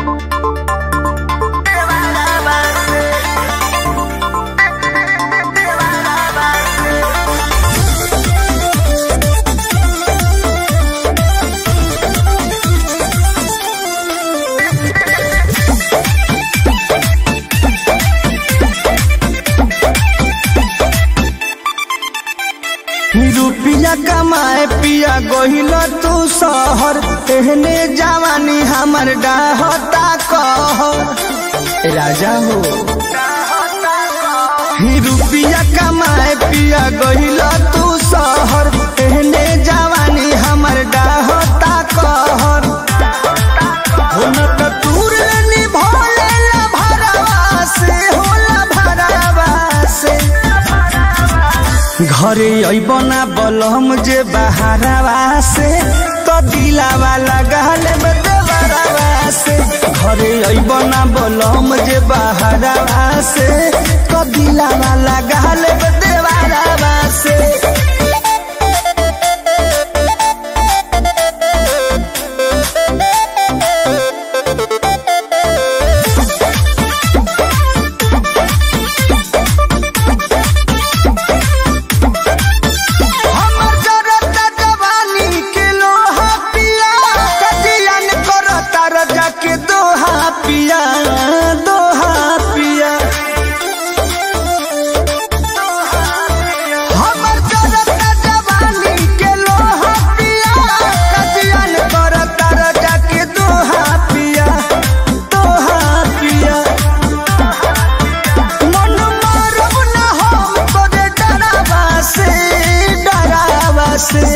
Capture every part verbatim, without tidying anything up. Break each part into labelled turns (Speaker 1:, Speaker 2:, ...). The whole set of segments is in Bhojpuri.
Speaker 1: रुपया कमाए पिया गोहिल तू शहर एहने जवानी हमर डाहता कह राजा हो। रुपया कमाए पिया गोहिल तू शहर एहने जवानी हमर डाहता कहर घरे अबना बलम जे बहारवा से तो दिलावा लगाले देवरवा से। घरे अबना बलम जे बहारवा से तो दिलावा लगाले देवरवा से। पिया दोहा पिया हमर जरता जवानी के लोहा पिया कजियन करता रजा के दोहा पिया दोहा पिया। मन मारब न हम तोरे डरावा से डरावा से।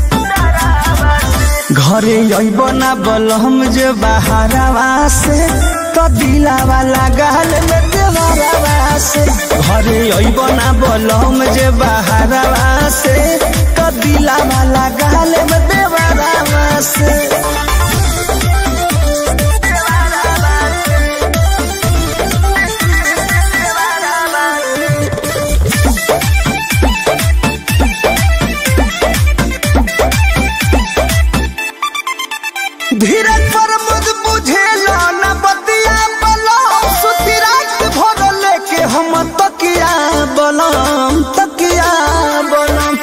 Speaker 1: घरे अबना बलम जे बहारवा से तो दिलावा लगाल में देवरवा से। घरे अबना बलम जे बहारवा से तो दिलावा लगाल में देवरवा से। धीरज पर मुझ बुझेला न बतिया बलम सुती रात भर लेके हम तकिया बलम तकिया बलम।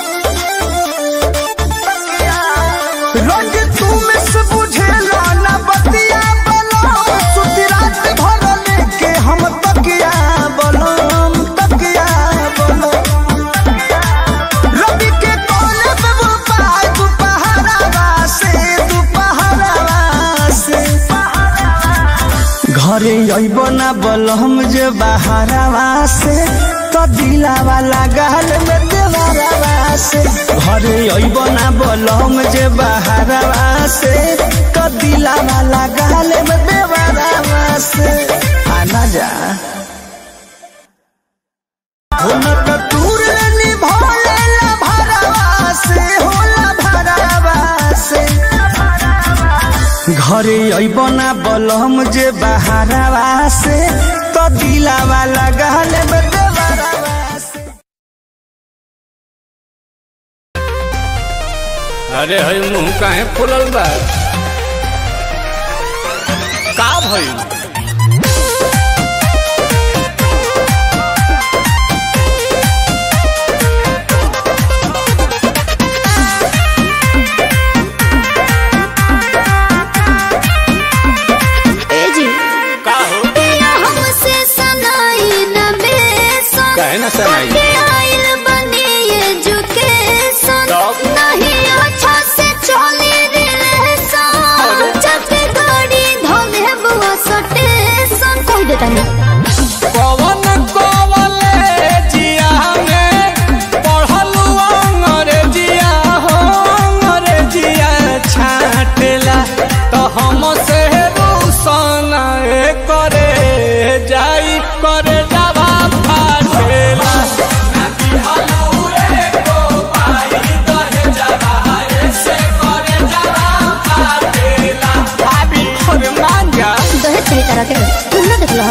Speaker 1: रोज तुम से बुझेला न बतिया बलम सुती रात भर लेके हम तकिया बलम तकिया बलम। रवि के कोले में वो पाए दोपहरवा से घरे अबना बलम जे बहारवा से तो दिलावा लगाल में देवरवा से। घरे अबना बलम जे बहारवा से तो दिलावा लगाल में देवरवा से। आना जा घरे अबना बलम जे बहारवा से तो दिलावा लगाल में देवरवा से।
Speaker 2: अरे हई मुंह काहे फुलल बा का भइल? काहे ना सनाई आइल बनी एजुकेशन नहीं अच्छा से चले रिलेशन जब गाड़ी धोले बुआ स्टेशन कह देता है। कवन कॉलेजिया में पढ़लू अंग्रेजिया हो अंग्रेजिया छाटेला तो हम से रोशन करे जाई करे जावा
Speaker 3: तरह के तुम ना देख लो।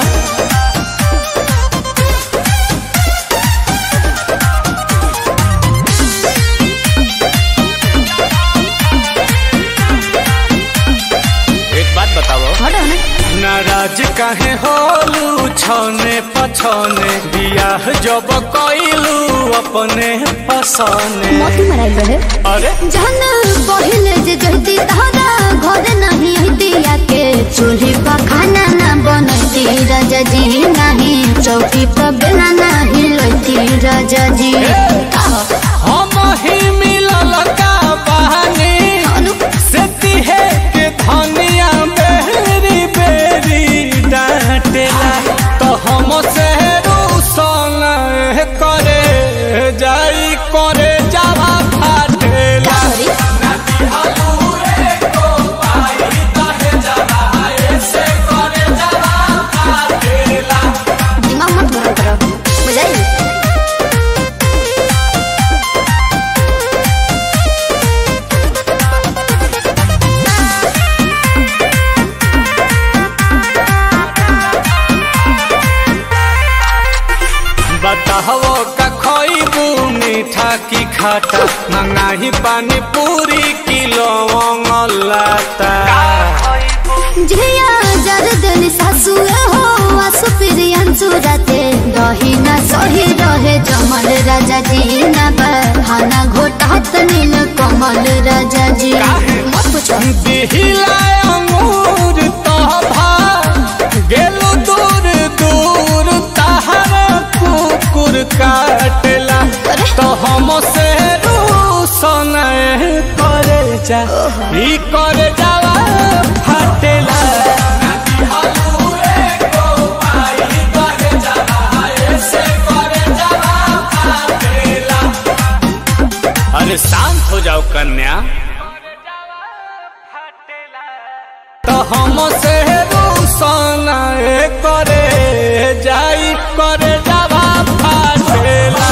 Speaker 2: एक बात बताओ
Speaker 3: हटो ना नाराज काहे होलू छने पछने बियाह जब कइलू अपने पसने
Speaker 2: मोती मराई रहे
Speaker 3: अरे
Speaker 2: जहन पहिले जे जहती तारा घर नहीं दिया के चूल्ही पर खाना ना बनती राजा जी नहीं चौकी पर बेला नहीं लती राजा जी
Speaker 3: हम ही मिलल का बहानी से तिहे के धनिया बेरी बेरी डांटेला तो हम से रूसन करे जाई करे जावा फाटेला
Speaker 2: दिमाग मत गरम करो बुझाई
Speaker 3: बताहो का खोइबू मीठा की खाटा मंगाही पानी पूरी किलो लाता
Speaker 2: झिया जरदन सासु हो आसु प्रियंसु राते दही ना सही रहे जमल राजा जी ना बहाना घोटात नील कमल राजा जी मत पूछो
Speaker 3: दिहिला अंगूर तो भा गेलु दूर दूर तहर कुकुर काटला तो हम से रूसन करे जा ई करे जावा फाटेला अरे शांत हो जाओ कन्या तो हम से रूसन करे जाई करे जावा फाटेला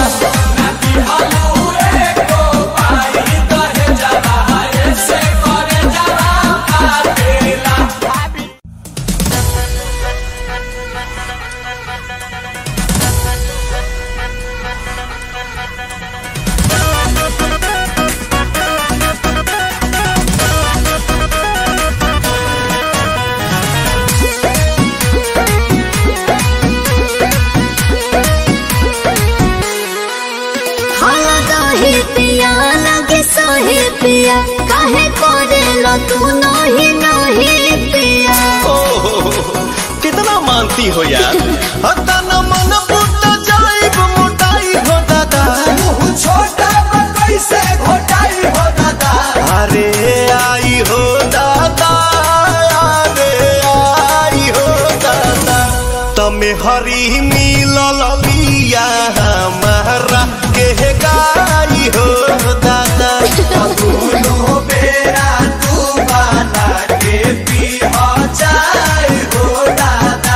Speaker 2: पिया लगे सोहे पिया काहे करे लो तू नहीं नहीं पिया
Speaker 1: कितना मानती हो यार हतना मन पुट जाई मोटाई हो दादा छोटा कैसे घोटाई हो दादा अरे आई हो दादा अरे आई हो दादा तमे हरी मिलल लिया हमारा के गाई हो दादा दोनों बेरा तू बना के पी हो जाए हो दादा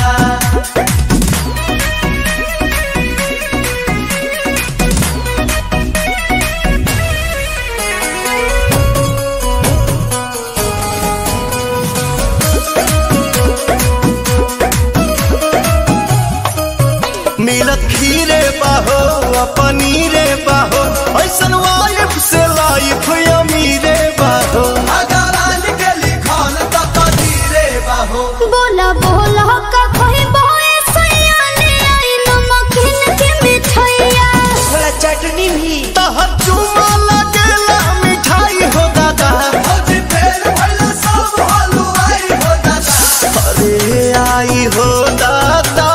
Speaker 1: मिलत खीरे बाहो पनीरे बाहो ऐसन वाइफ से लाइफ अमीरे बाहो अगर आज के लिखल त कदीरे बाहो
Speaker 2: बोला बोला का कोई बोए सयाने आई नमकीन के मिठाइया
Speaker 1: थोड़ा चटनी भी तहर चुमा लगेला मिठाई हो दादा आज फेर भइला सब हलवाई हो दादा अरे आई हो दादा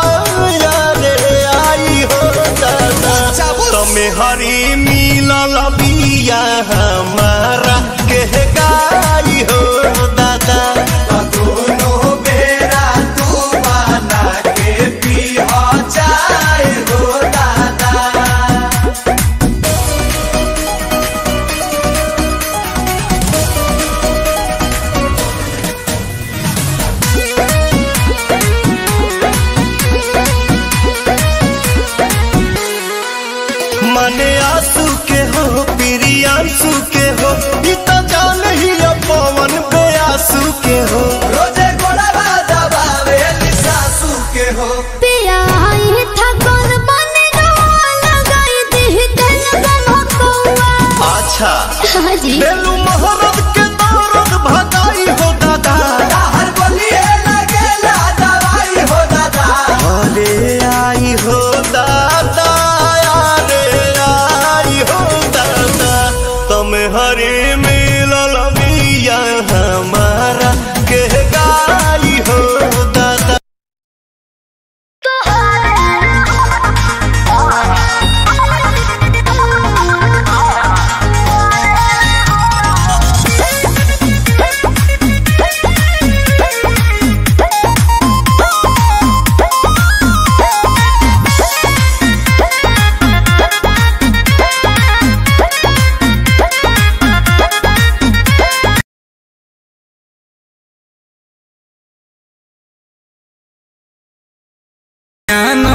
Speaker 1: तमे हरी मिलल बिया हमारा के गाई हो दादा दोनों बेरा तू बना के पी हो जाए हो दादा मने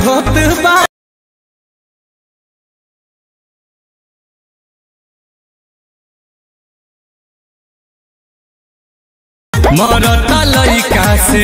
Speaker 1: होत बा मरता लइका से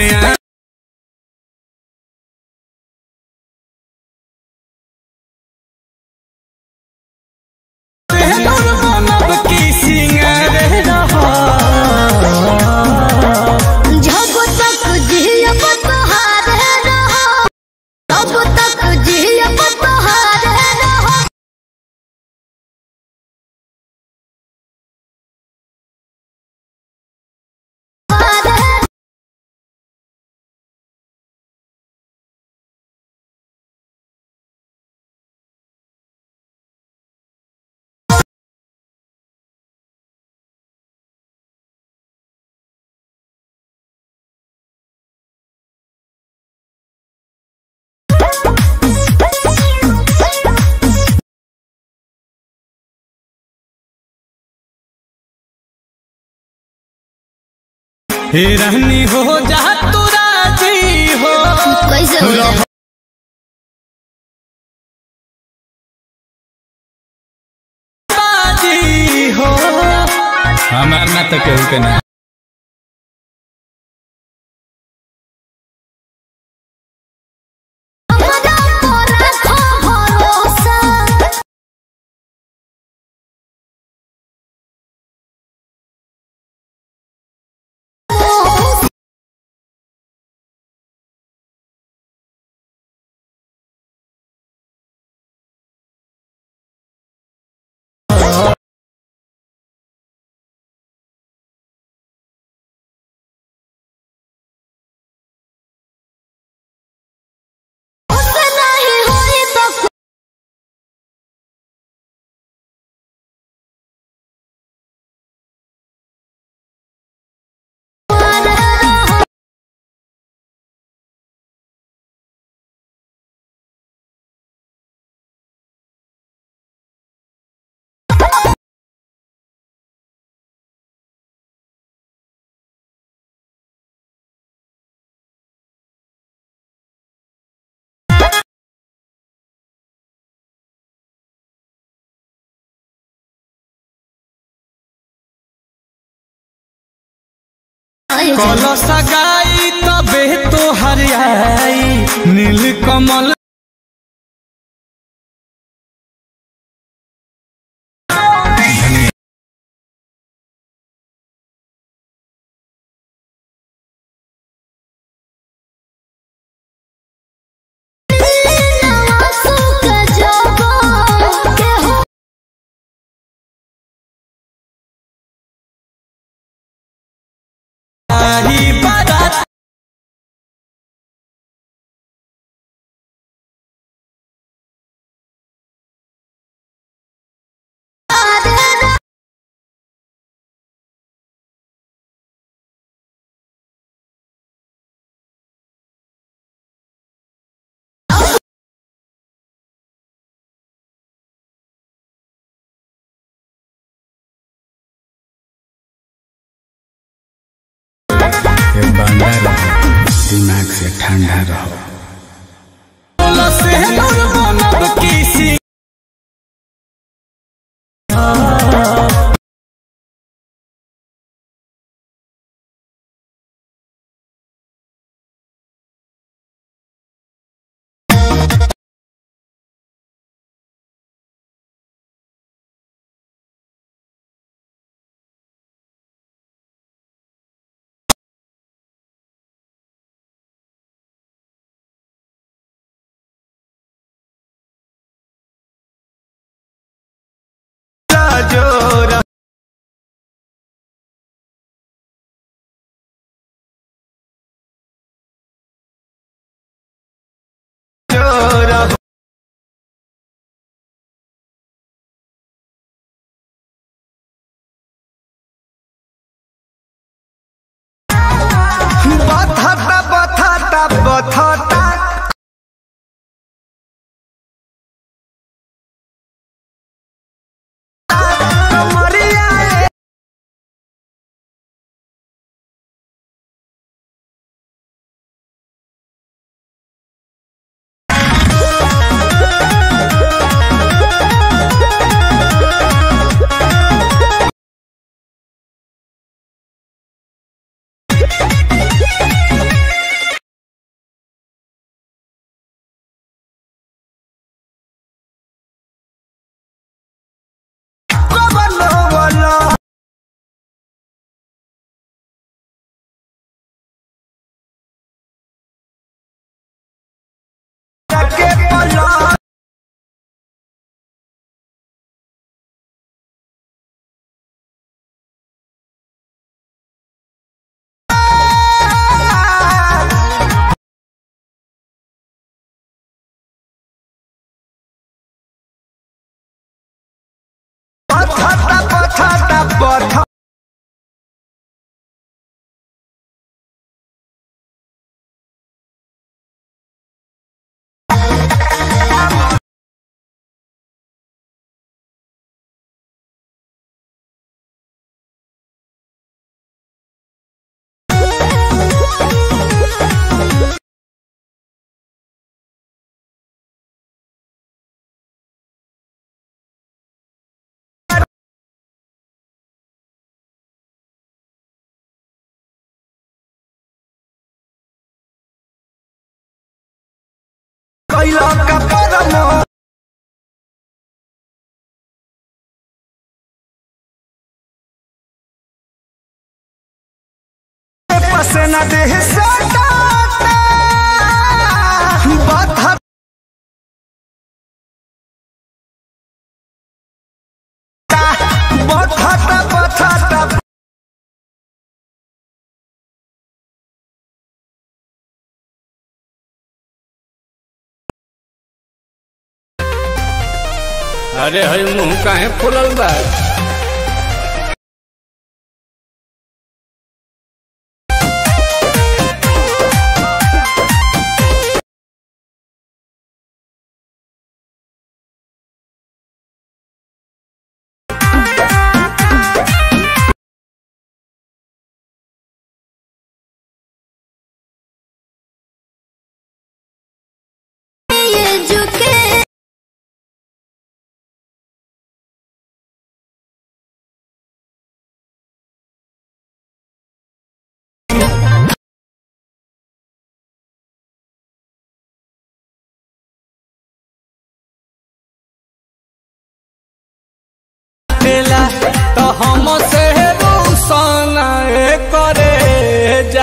Speaker 1: रहनी हो जा तू राजी हो
Speaker 2: कैसे हो जाए?
Speaker 1: बाजी हो हमार ना तो केहू के ना कलश गाई तबे तो हरियाई नील कमल दिमाग से ठंडा रहो। पथता पथता पथ कैला का परम पसना देह सटाता बथा बथाता बथाता
Speaker 3: अरे हई मुंह काहे फुलल बा? तो हम से रूसन करे जा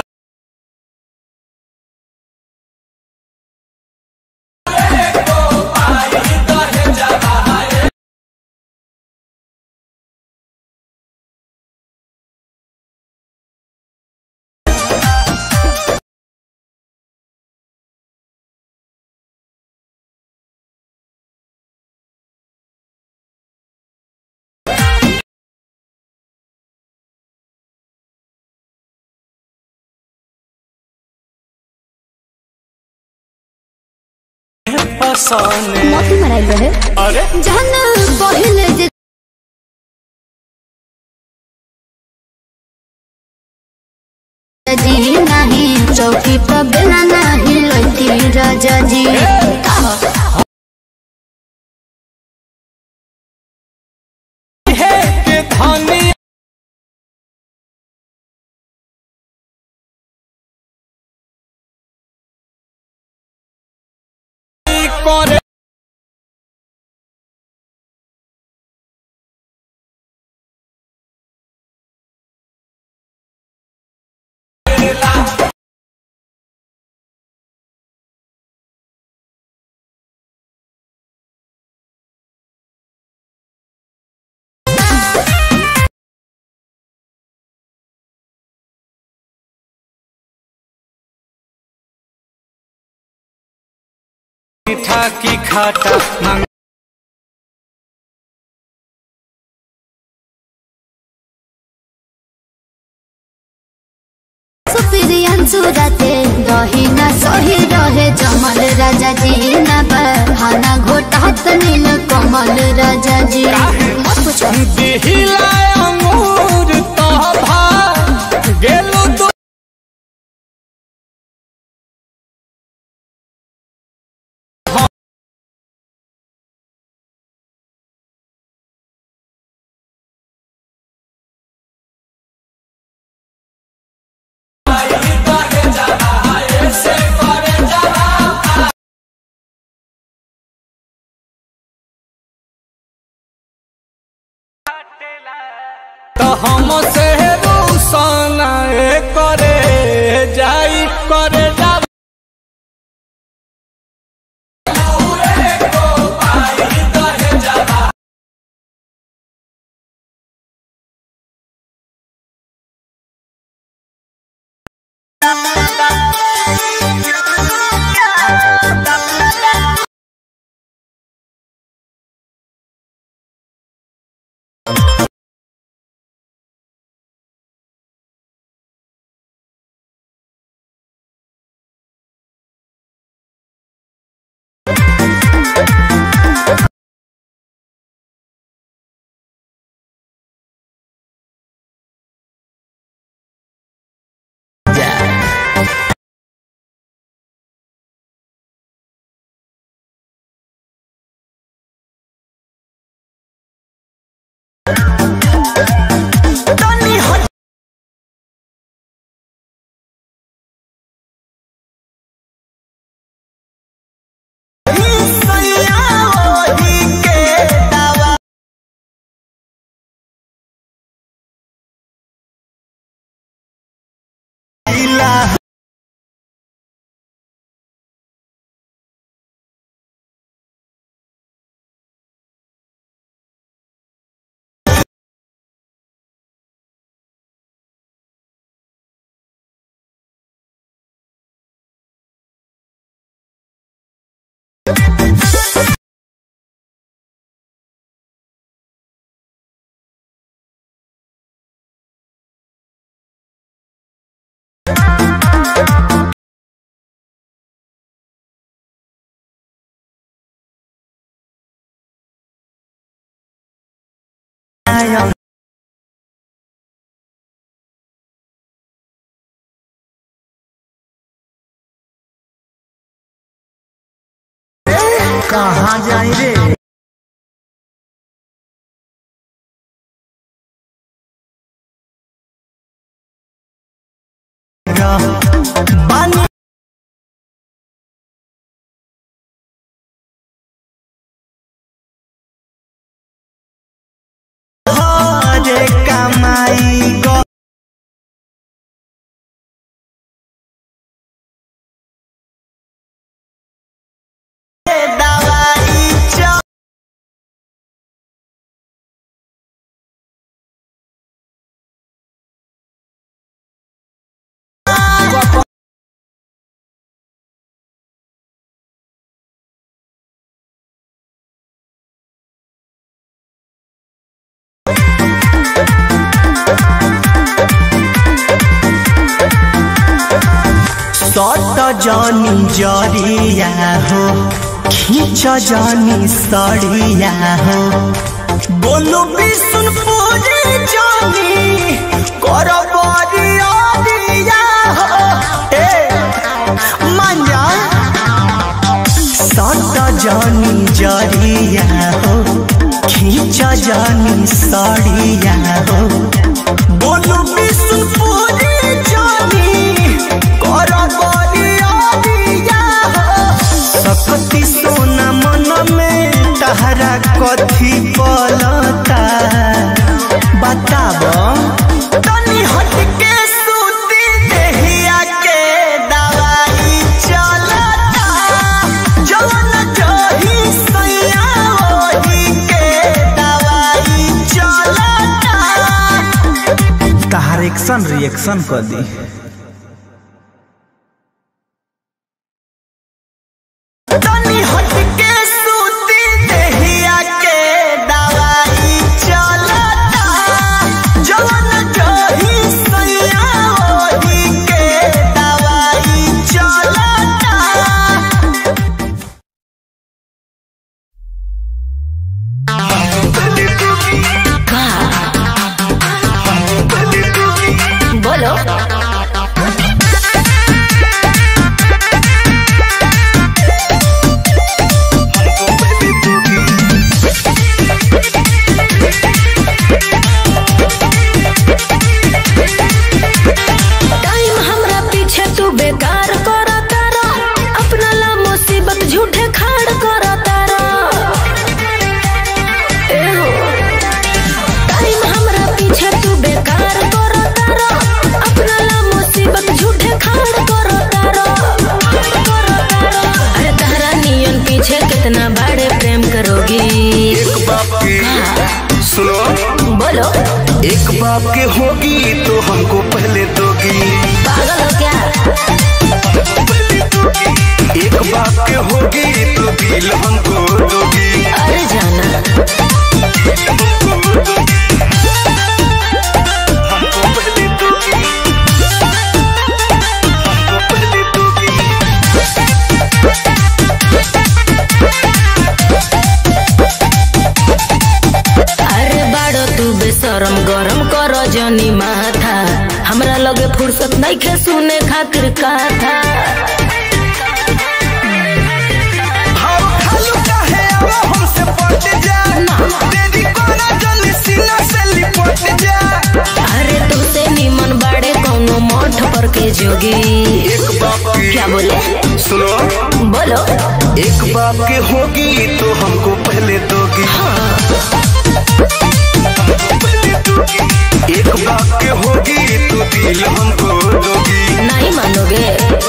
Speaker 3: पसने
Speaker 2: मोती मराई रहे।
Speaker 3: अरे
Speaker 2: जहन पहिले जे जी नहीं चौकी पर बेला नहीं लती राजा जी
Speaker 3: हे के धनी करे मीठा की खाटा मांग
Speaker 2: सुराते दही ना सही रहे जमल राजा जी ना बहाना घोटात नील कमल राजा जी मत पूछो
Speaker 3: दिहिला अंगूर तो भा गेलु तो
Speaker 1: कहाँ जाई रे बानी हरे कमाई गो सट जानी जरिया हो खींच जानी सड़िया हो बोलो बिसुन पूरी जानी कर बरिया दिया हो ए मंजा सट जानी जरिया हो खींच जानी सड़िया हो बोलो बिसुन पूरी जानी सकती सोना मन में तहरा कथी पलता बताब तनी हट के सूती देहिया के दवाई चलता जवन जही सैया ओही के दवाई चलता तहर एक्शन रिएक्शन कर दी
Speaker 4: एक बाप के होगी तो हमको पहले दोगी।
Speaker 2: पागल हो क्या?
Speaker 4: एक बाप के होगी तो दिल हमको दोगी।
Speaker 2: अरे जाना
Speaker 4: हमको पहले दोगी, हमको पहले दोगी।
Speaker 2: अरे बाड़ो तू बेशरम गरम कर जनी माथा, हमरा लगे फुर्सत नहीं खे सुने खातिर कथा। अरे तुमसे निमन बाड़े कौनो मठ पर के जोगी।
Speaker 4: एक बाप के
Speaker 2: क्या बोले?
Speaker 4: सुनो
Speaker 2: बोलो।
Speaker 4: एक बाप के होगी तो हमको पहले दोगी।
Speaker 2: हाँ।
Speaker 4: एक बाप के होगी तो दिल हमको दोगी।
Speaker 2: नहीं मानोगे?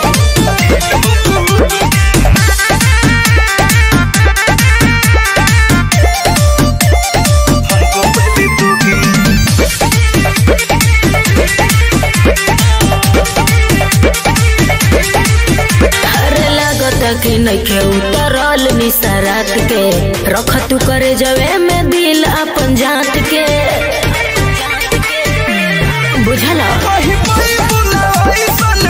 Speaker 4: हमको पहले दोगी।
Speaker 2: अरे लागत कि नइखे उतरल निसरात के, रख तू करे जवे में दिल अपन जात के। बुझला?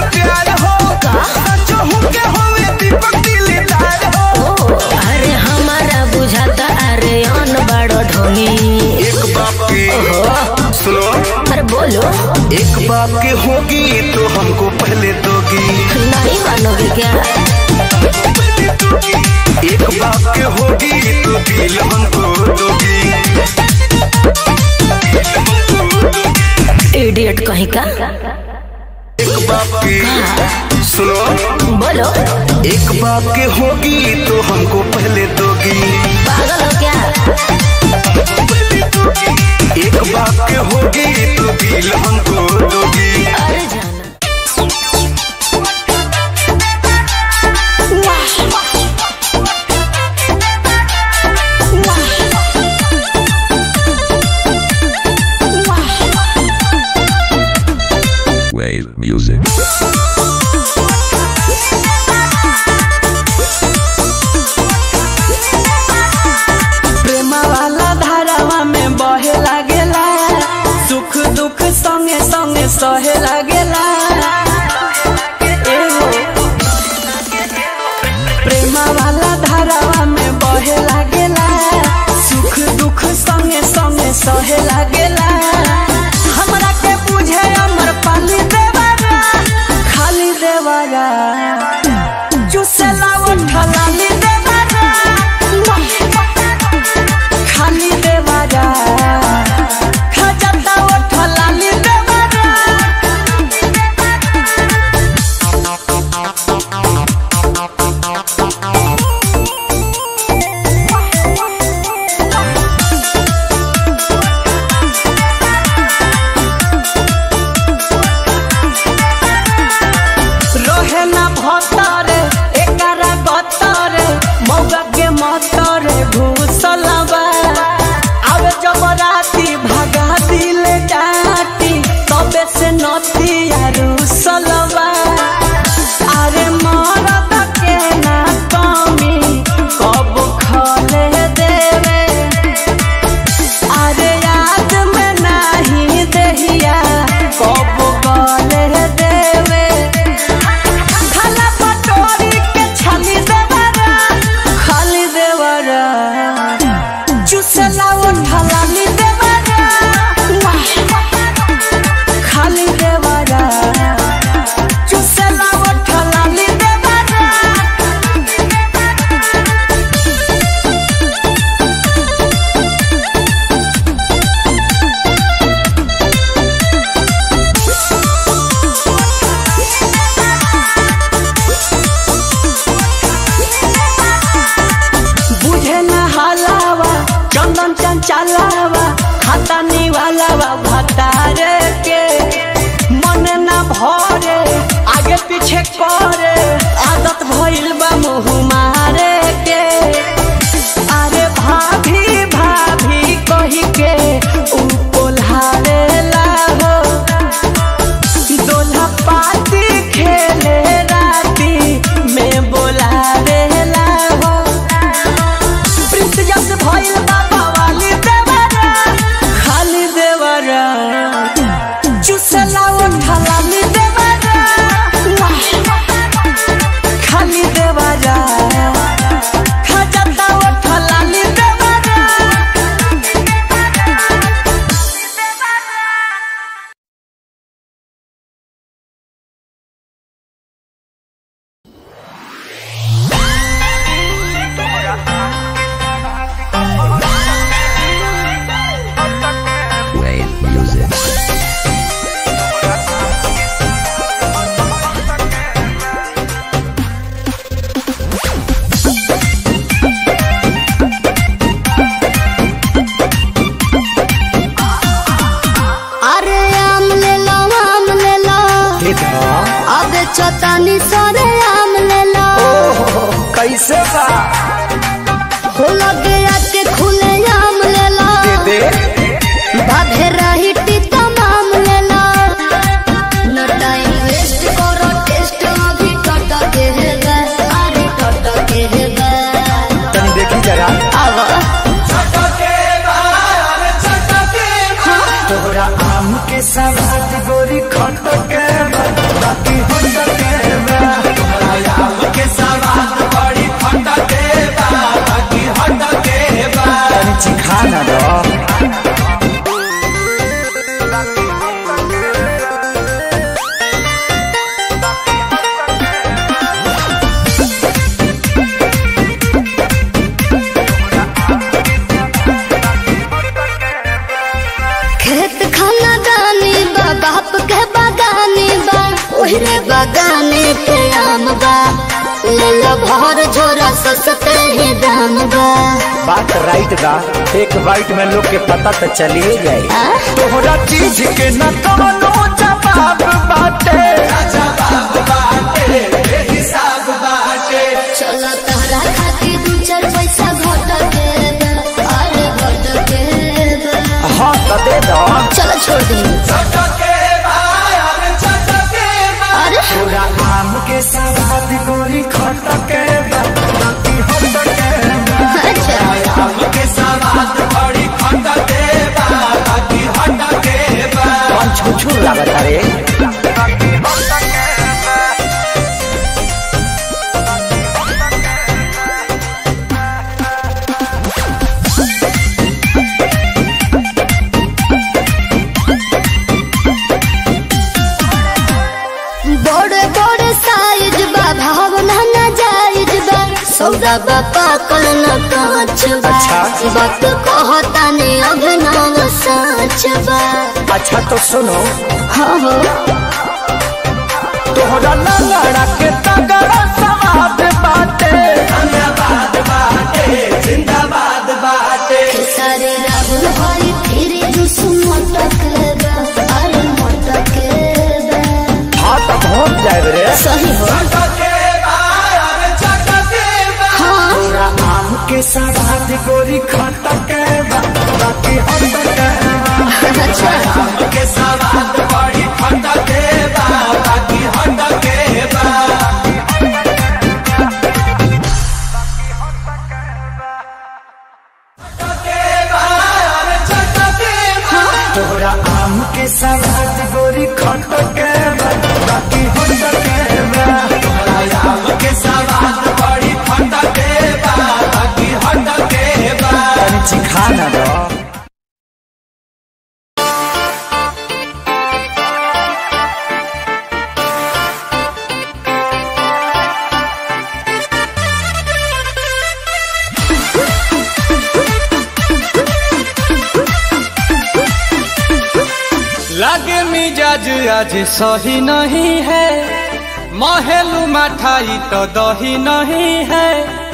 Speaker 4: पहले दोगी।
Speaker 2: नहीं मानोगे क्या?
Speaker 4: एक बाप के होगी तो दिल हमको दोगी।
Speaker 2: इडियट कहीं का।
Speaker 4: एक बाप की सुनो
Speaker 2: बोलो।
Speaker 4: एक बाप के होगी तो हमको पहले दोगी।
Speaker 2: पागल हो क्या?
Speaker 4: एक बाप के होगी तो दिल हमको दोगी।
Speaker 2: अरे जाना।
Speaker 5: Wave music.
Speaker 1: प्रेम वाला धारावा में बहे लागेला, सुख दुख संगे संगे सहे लागेला। एहो प्रेम वाला धारावा में बहे लागेला, सुख दुख संगे संगे सहे लागेला। हमरा के बुझे अमर पाली देवारा, खाली देवारा चुसेला उठला ली देवारा, खाली देवारा खजता उठला ली देवारा। रोहे ना भतरे एकरा गतरे, मौगा के मतरे घुसलबा। आवे जब राती भागा दिल डाटी, तबे से नती रुसलबा। अरे मरद के ना कमी कब खले देवे, अरे याद में नहीं दहिया कब गले देवे। खाला पटोरी के छाली देवरा, खाली देवरा चुसला उठला ली देवरा, खाली देवरा चुसला उठला ली देवरा। बुझे न हलावा चंदन चंचलावा, खाता निवालावा भतारे के मन न भरे, आगे पीछे करे आदत भइल बा मुँह मारे के। अरे भाभी भाभी कही के उ कोल्हारे लाहो, दोल्हा पाती खेले राती में बोलावे लाहो। प्रिंस जस भइल बाबा वाली देवरा, खाली देवरा चुसला उठला ली देवरा, खाली देवरा खजता उठला ली देवरा।
Speaker 5: Wave music.
Speaker 2: अरे आम ले लो आम ले लो, अब चौतानी सरे आम ले लो।
Speaker 1: कैसे बा
Speaker 2: हो लगे आके खुले आम ले लो, बाधे रही टीता माम ले लो। नो टाइम वेस्ट करो, टेस्ट अभी टट के है गा, अरे टट के है गा।
Speaker 1: तनी देखी जरा
Speaker 2: आवा
Speaker 1: तोरा आम के सवाद गोरी खट के बा, बाकी हट के बा। तोरा आम के सवाद बड़ी खट के बा, बाकी हट के
Speaker 2: मेरे बगाने पे आम बा, ले लो भर झोरा सस्ते ही दाम बा।
Speaker 6: बात राइट बा, एक बाइट में लोग के पता तो चलिए जाए।
Speaker 1: तोहरा चीज के न कवनो जवाब बाटे, जवाब बाटे हिसाब बाटे।
Speaker 2: चलो तोहरा खातिर दू चार पैसा घट के बा, अरे घट के बा।
Speaker 6: हाँ तो दे दो।
Speaker 2: चलो छोड़ दी।
Speaker 1: पूरा आम के सवाद गोरी खट के बा, बाकी हट के बा।
Speaker 2: अच्छा
Speaker 1: आम के सवाद बड़ी खट के बा, बाकी हट के बा।
Speaker 6: कौन छुछुर लागत रे?
Speaker 2: बड़े बड़े साइज बा, भावना ना जायज बा, सौदा बा पाकल न कांच बा।
Speaker 6: अच्छा।
Speaker 2: बात कहता ने अभिनव सच बा।
Speaker 6: अच्छा तो सुनो,
Speaker 2: हाँ हो
Speaker 1: तोहरा लंगड़ा के तगड़ा सवाद बाटे, धन्यवाद बाटे जिंदाबाद बाटे।
Speaker 2: सारे राहुल भाई फिर जुस मटक बा, अरे मटक बा।
Speaker 6: हाँ तो पहुँच जाए रे।
Speaker 2: सही हो हाँ।
Speaker 1: पूरा आम के सवाद गोरी खट के बा, बाकी हट के बा।
Speaker 2: अच्छा
Speaker 1: आम के सवाद बड़ी खट के बा, बाकी हट के बा। तोहरा आम के सवाद गोरी खट के बा, बाकी हट के बा। तोहरा आम के सवाद बड़ी खट के बा, बाकी हट के बा।
Speaker 6: तनी चिखा ना दो।
Speaker 3: लागे मिजाज आज सही नहीं है, महलू मठाई तो दही नहीं है।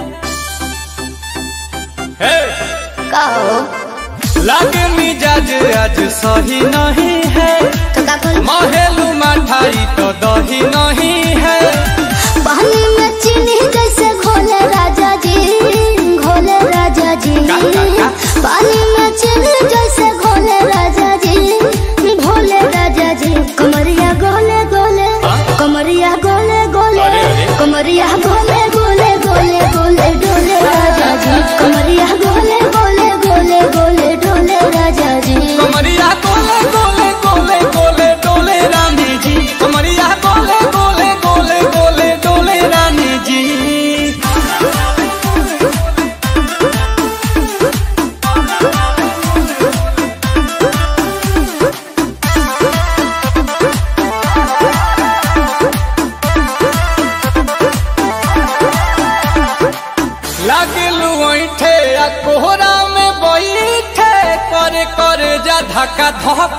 Speaker 3: हे!
Speaker 2: का हो
Speaker 3: लागे मिजाज आज सही नहीं है,
Speaker 2: तो का करूं?
Speaker 3: महलू मठाई तो दही नहीं है।
Speaker 2: पानी में चीनी जैसे घोले राजा जी, घोले राजा जी।
Speaker 3: का, का, का?
Speaker 2: पानी में चीनी जैसे घोले राजा जी, भोले राजा जी। कमरिया गोले गोले, कमरिया गोले गोले,
Speaker 3: अरे, अरे।
Speaker 2: कमरिया गोले गोले गोले गोले डोले राजा जी। कमरिया गोले गोले गोले गोले डोले राजा जी।
Speaker 3: कमरिया गोले गोले गोले गोले डोले रानी जी। कमरिया गोले गोले गोले गोले डोले रानी जी। लागलू ऐठे आ कोहरा में बैठे, करे करे जा धक्का धक।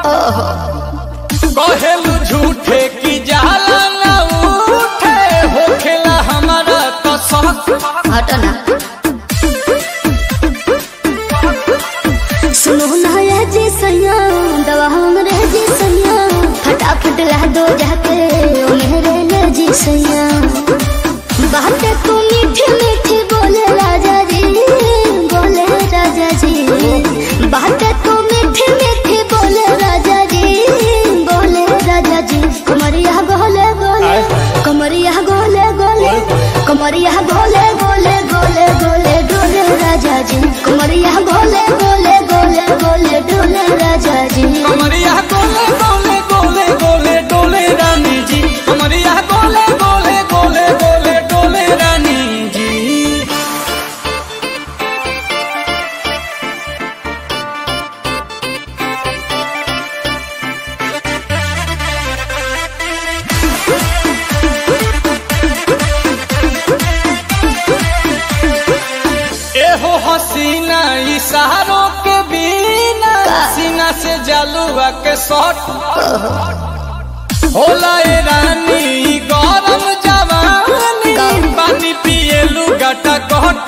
Speaker 3: कहेलू झूठे की जाला न उठे, होखेला हमारा तो शक।
Speaker 2: हटना सुनो ना ये जी सैया, दवा हमरे जी सैया, फटाफट ला दो जाके ओ मेरे ले जी सैया। बातें तू मीठी मीठी बोले राजा जी, बोले राजा जी। बातें तू मीठी मीठी बोले राजा जी, बोले राजा जी। कमरिया गोले गोले, कमरिया गोले गोले, कमरिया गोले गोले गोले गोले डोले राजा जी। कमरिया गोले गोले गोले गोले डोले राजा जी।
Speaker 3: कमरिया गोले गोले गोले गोले डोले रानी जी। कमरिया गोले गोले गोले गोले डोले रानी जी। एहो हसीना इशारों के बिना, सीना से जलुआ के शॉट। होला ए रानी गरम जवानी पानी पिए लुगाटा कहट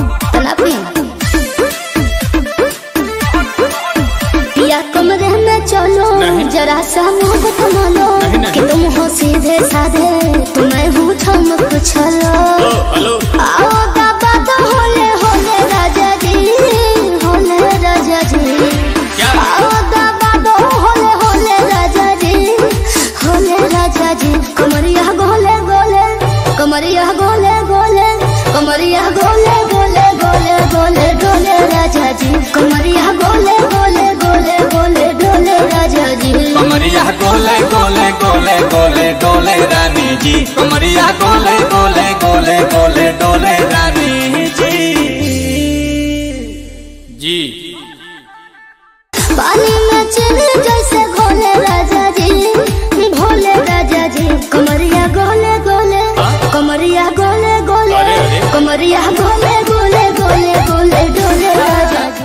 Speaker 2: पिया कमरे में चलो जरा सा मोहब्बत मानो कि तुम हो सीधे साधे तुम्हें हूँ चमक छलो आओ दाबा तो होले होले राजा जी होले राजा जी आओ दाबा तो होले होले राजा जी होले राजा जी कमरिया गोले गोले कमरिया गोले गोले कमरिया गोले गोले गोले गोले डोले राजा जी कमरिया गोले गोले गोले गोले डोले राजा जी
Speaker 3: कमरिया गोले गोले गोले गोले डोले रानी जी कमरिया गोले गोले गोले गोले डोले रानी जी जी
Speaker 2: पानी में चले जैसे घोले राजा जी भोले राजा जी कमरिया गोले गोले कमरिया गोले गोले कमरिया गोले गोले गोले गोले डोले राजा जी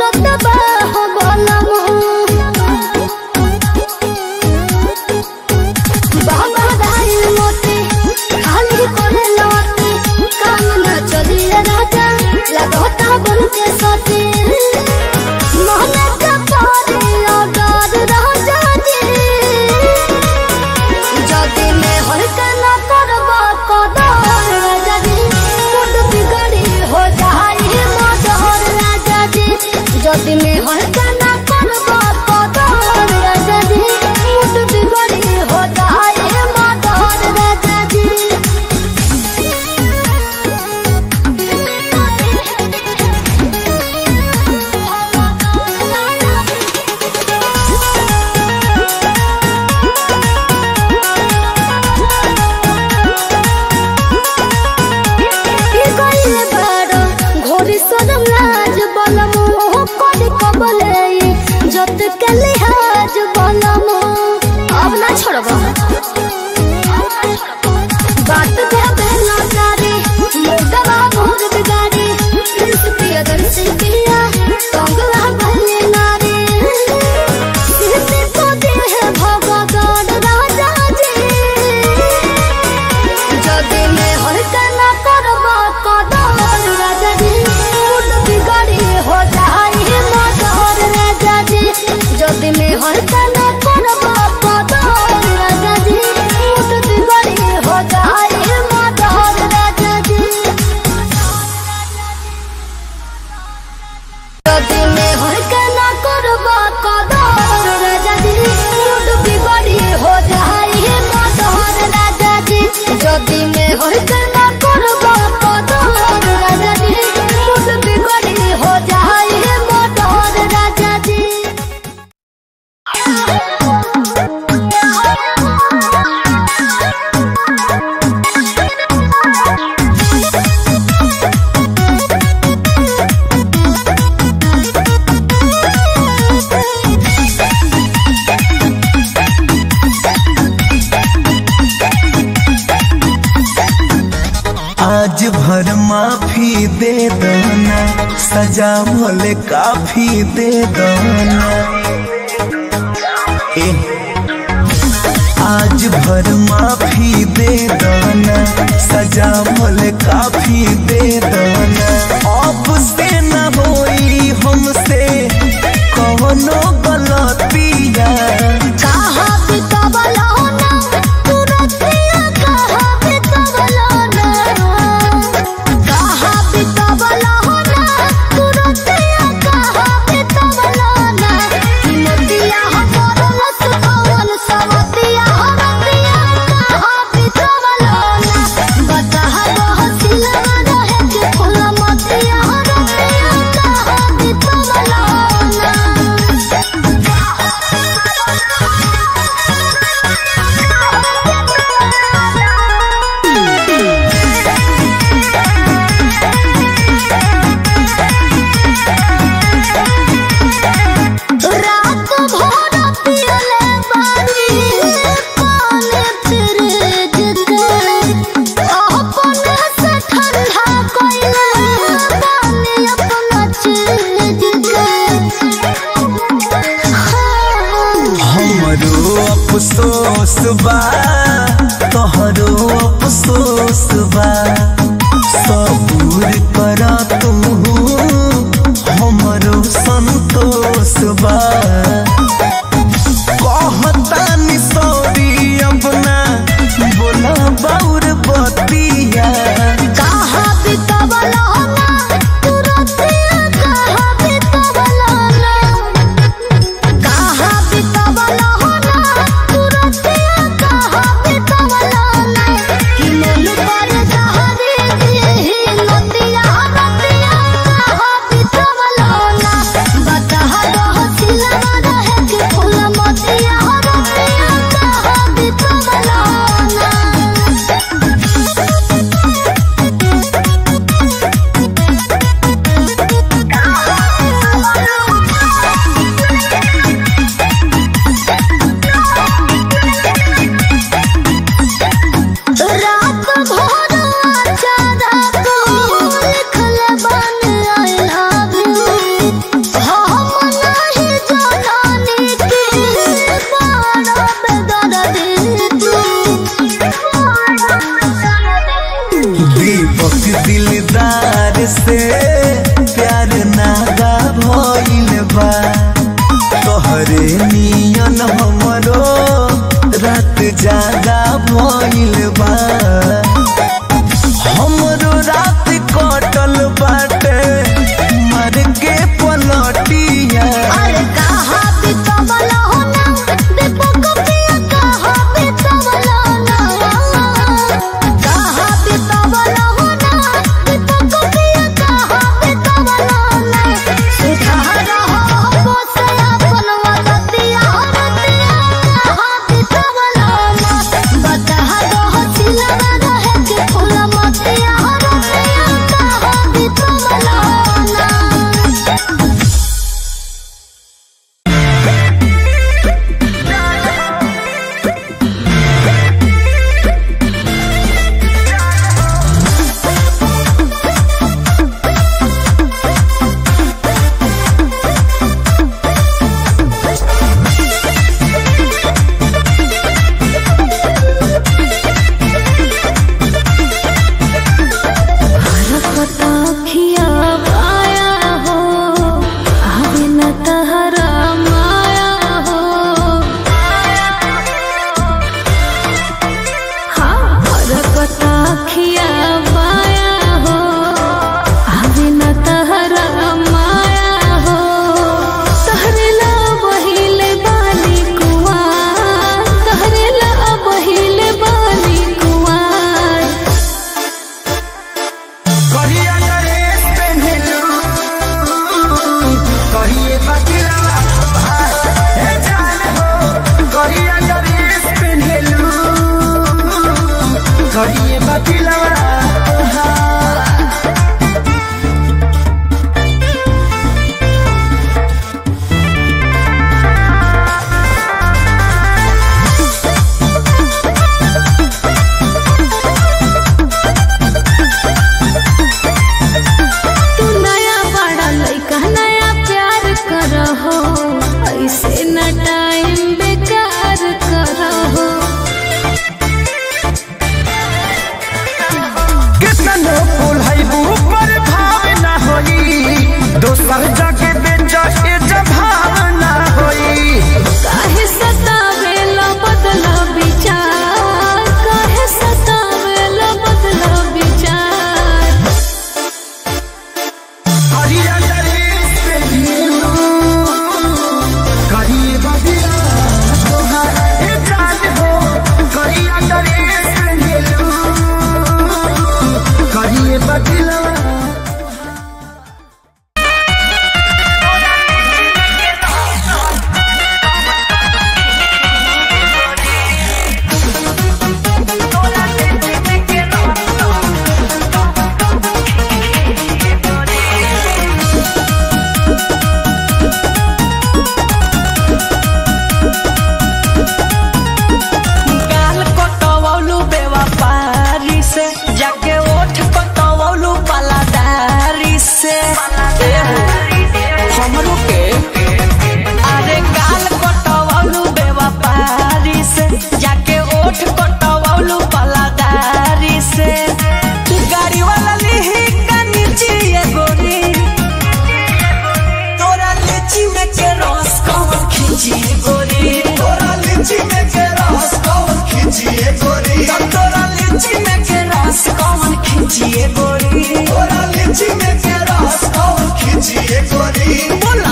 Speaker 2: जरूरत बा हो बलमो बाबा दाई मोती खाली करे लौटी काम न चली राजा लगोता बन के सोती मोहने का पारे और राजा जी जदी में हल्का न करबा कदर राजा जी मुड बिगड़ी हो जाई मदर राजा जी जदी में हल्का न करबा कदर राजा जी मुड बिगड़ी हो जाई मदर राजा जी घोरी सदम लाज बलमो कोडी कबले जत के लिहाज बलमो अब ना छोड़बो बात दे बेला जारी मुर्गा मोर बिगाड़ी प्रिंसिपिया दर्शी पिया कंगला बने नारी सिरते को दे है भगवान राजा जी जदी में हल्का ना करबा कदर राजा जी मुड बिगड़ी हो जाई मदर राजा जी जदी में हल्का ना करबा कदर राजा जी मुड बिगड़ी हो जाई मदर राजा जी जदी में हल्का ना करबा कदर राजा जी मुड बिगड़ी हो जाई मदर राजा जी जदी में हल्का ना करबा कदर राजा जी मुड बिगड़ी हो जाई मदर राजा जी
Speaker 1: आज भर माफी दे दना सजा भले काफी दे दना ए आज भर माफी दे दना सजा भले काफी दे दना अब से न होई हमसे कौनो गलतिया
Speaker 2: कहा बितवलो ना तुरतिया कहा बितवलो ना कहा बितवलो ना तुरतिया कहा बितवलो ना मोतिया हमर लसकवन सवतिया हमतिया कहा बितवलो ना बता हसिला रहे के फूल मोतिया हमतिया कहा बितवलो ना रात भर पियले पानी पानी फिर जिते अपने से ठंडा कोइले पानी अपना चीज के
Speaker 1: हमरो अफसोस बा तोहरो अफसोस बा सबूर करा तू हमरो संतोष बा कहतानी सॉरी अपना बोला बाउर बतिया
Speaker 2: कहा बितवलो ना तुरतिया कहा बितवलो ना कहा बितवलो ना तुरतिया कहा बितवलो ना कि मन पर कहा
Speaker 1: नियन हमरो रात ज्यादा भइल बा हमरो रात कटल बाटे मर के पलटिया
Speaker 2: अरे कहा बितवला हो ना दीपक पिया कहा बितवला ना कहा बितवला हो ना दीपक पिया कहा बितवला ना सुधार हो बोसे अपन वदतिया रतिया कहा बितवला ना बता दो सिलवा रहे के फूल मतिया रतिया कहा बितवला ना खिया पाया हो आवे न तहरा माया हो हाँ हरकता खिया पाया हो आवे न तहरा माया हो तहरेला बहिले बाली कुआर तहरेला बहिले बाली कुआर
Speaker 1: कहिया ड्रेस पहनलू कहिए बदलवा हे जान हो कहिया ड्रेस पहनलू कहिए बदलवा
Speaker 2: तू नया बड़ा लइका नया प्यार करहो ऐसे न टाइम बेकार करहो
Speaker 1: कितनो फूल है ऊपर भाव ना होई दोसर जगह बेच के जभाव ना होई
Speaker 2: काहे सतावेला बदला विचार काहे सतावेला बदला विचार
Speaker 1: कहिया ड्रेस पहनलू कहिए बदलवा हे जान हो कहिया ड्रेस पहनलू कहिए बदलवा
Speaker 3: गाल कटवलू बेवफारी से जाके ओठ कटवलू पलादारी से हमरो के अरे गाल कटवलू बेवफारी से जाके ओठ कटवलू पलादारी से गाड़ी वाला लिही का नीचे ये गोरी तोरा लीची में के रस कौन खींची गोरी तोरा लीची में के रस कौन खींची गोरी तोरा लीची में के रस कौन खींची गोरी तोरा लीची में के रस कौन खींची गोरी बोला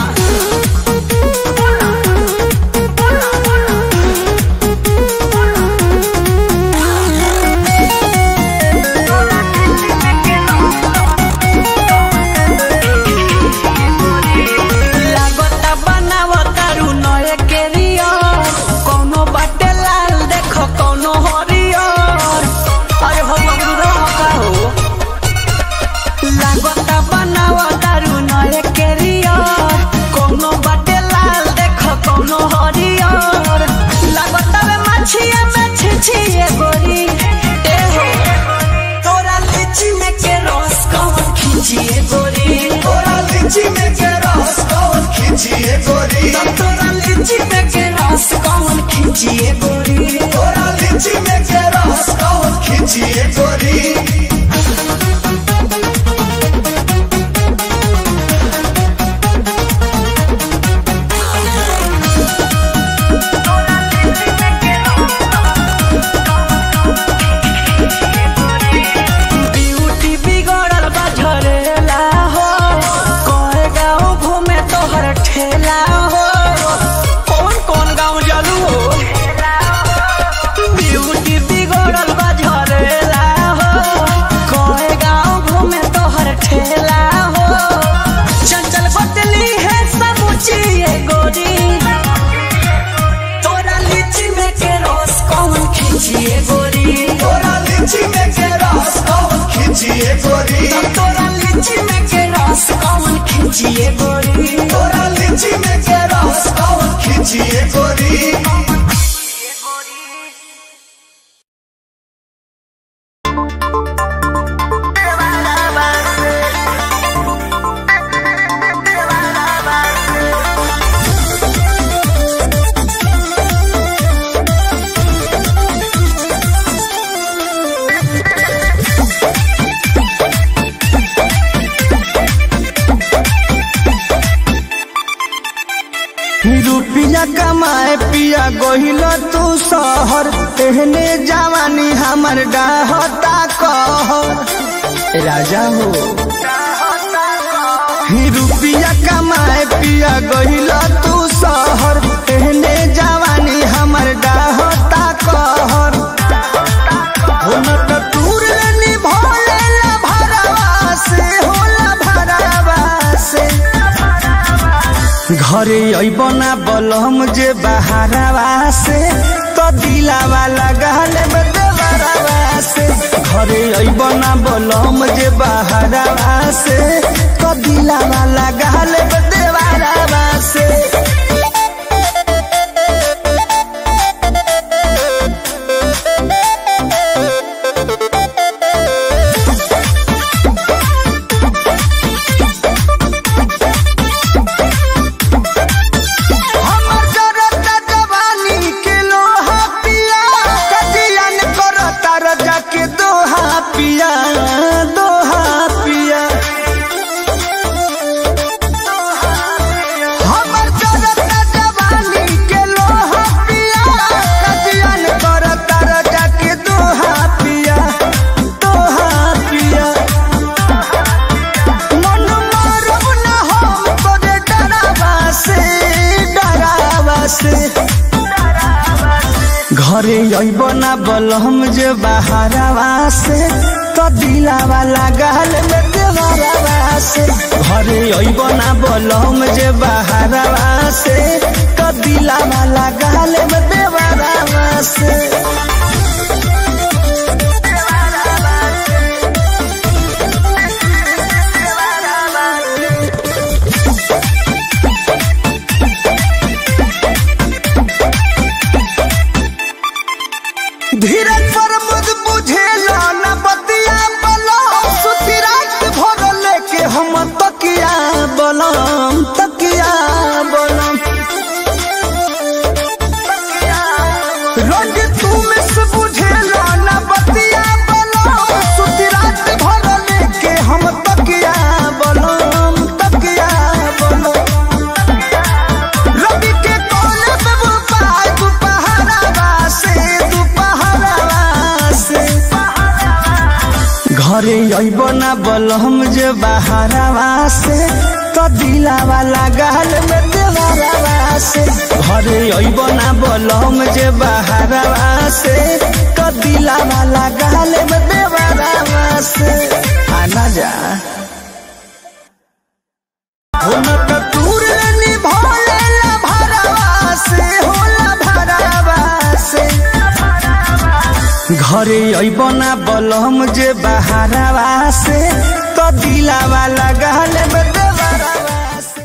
Speaker 3: लागता बनावता रू नए कैरियर कोनो बाटे खींचिए गोरी तोरा लीची में के रस कौन खींचिए गोरी।
Speaker 1: रुपया कमाए पिया गोहिल तू शहर एहने जवानी हमर डाहता कहर राजा हो। रुपया कमाए पिया गोहिल तू शहर एहने जवानी हमर डाहता कहर टूर भोले भरवा से होला भरवा से घरे अबना बलम जे बहारवा से तो दिलावा लगाल में देवरवा से घरे अबना बलम जे बहारवा से तो दिलावा लगाल में देवरवा से। घरे अबना बलम जे बहारवा से तो दिलावा लगाल में देवरवा से घरे अबना बलम जे बहारवा से तो दिलावा लगाल में देवरवा से। धीरज पर मुझ बुझेला न बतिया बलम सुती रात भर लेके हम तकिया बलम तकिया बलम रोज तुम से बुझेला न बतिया बलम सुती रात भर लेके हम तकिया बलम तकिया बलम रवि के कोले में वो पाए दोपहरवा से घरे अबना बलम जे बहारवा से तो दिलावा लगाल में देवरवा से घरे अबना बलम जे बहारवा से तो दिलावा लगाल में देवरवा से। आना जा टूर भोले भरवा से होला भरवा से घरे अबना बलम जे बहारवा से तो दिलावा लगाल में देवरवा से।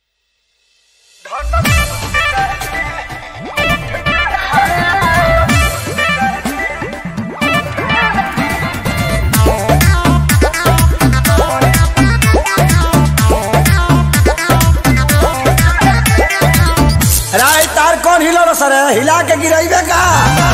Speaker 6: राय तार कौन हिला सर हिला के गिराइबे का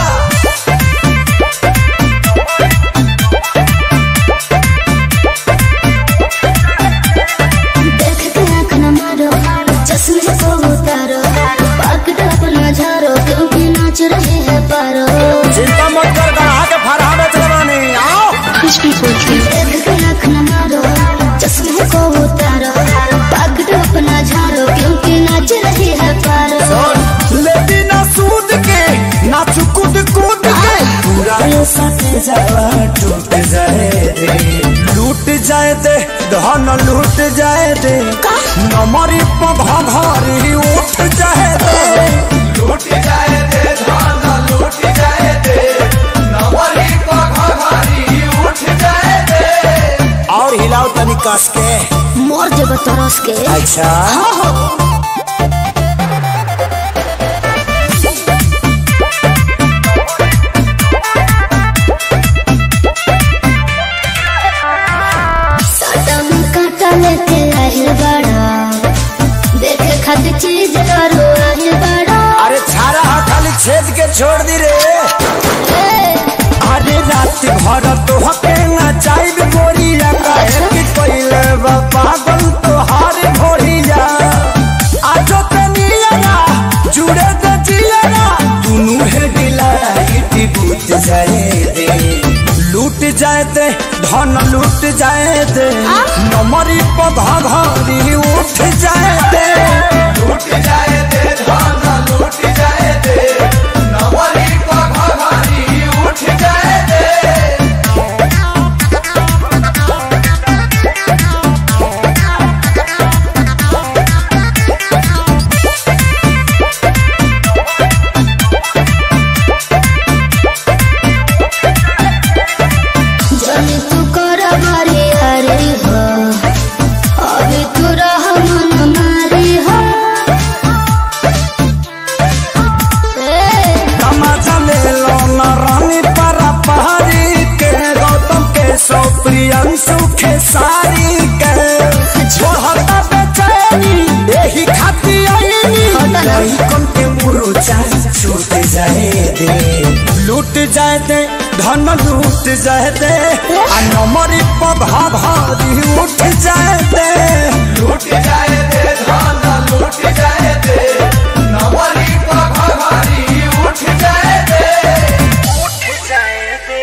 Speaker 6: चिंता मत कर गढ़ा के फरहा में चलवानी आओ
Speaker 2: कुछ भी सोच रखना मारो चश्मे को उतारो पकड़ अपना झाड़ो क्योंकि नाच रही है पारो
Speaker 6: लेती ना सूद के ना चुकुद कूद के पूरा ये साथे जावा टूट जाए दे लूट जाए दे धन लूट जाए दे नमरी पघा भारी उठ जाए दे
Speaker 3: लूट जाए दे धन लूट जाए दे नवरी पघा भारी उठ जाए दे
Speaker 6: और हिलाओ तनी कस के
Speaker 2: मर जेब तरस के।
Speaker 6: अच्छा
Speaker 2: सटम काटा लेके आहिल बड़ा, देखे खातिर चीज करो आहिल बड़ा।
Speaker 6: अरे छारा हा खाली छेद के छोड़ दी रे। अरे रात भर तो हके नचाई गोरिया काहे कि पहले बा पागल तो हार भोरिया। आजो तनिया ना जुड़े तो जिया ना, दुनू है डिलाइट बूट जाए दे, लूट जाए दे धन लूट जाए दे, नमरी पधा घरी उठ जाए दे, लूट जाए दे धन लूट जाए दे, नमरी पधा घरी उठ जाए दे।
Speaker 2: जनी तू कर बारी हरी हो, अभी तू रह मन मारी हो।
Speaker 6: तमाचा ले लो न रानी परा पहाड़ी के, गौतम के सौ प्रियंशु के सारी के, छोड़ता बेचैनी यही खाती आईनी, नहीं कम के मुरुचा छूट जाए दे, लूट जाए दे धन लूट जाए दे, आ नमरी पधा भारी उठ जाए दे, लूट जाए दे धन लूट जाए दे, नमरी पधा भारी उठ जाए दे, उठ जाए दे।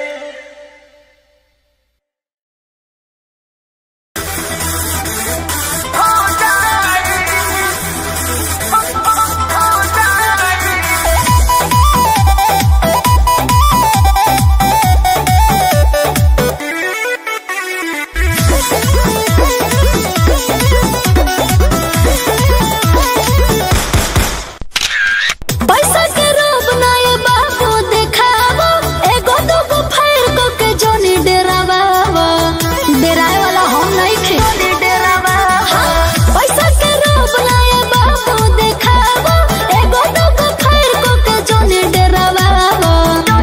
Speaker 2: पैसा के रोब ना ये बाबू देखावो, एगो दूगो फायर को के जोनी डेरावावो। डेराए वाला हम नहीं खे हाँ, पैसा के रोब ना ये बाबू देखावो, एगो दूगो फायर को के जोनी डेरावावो।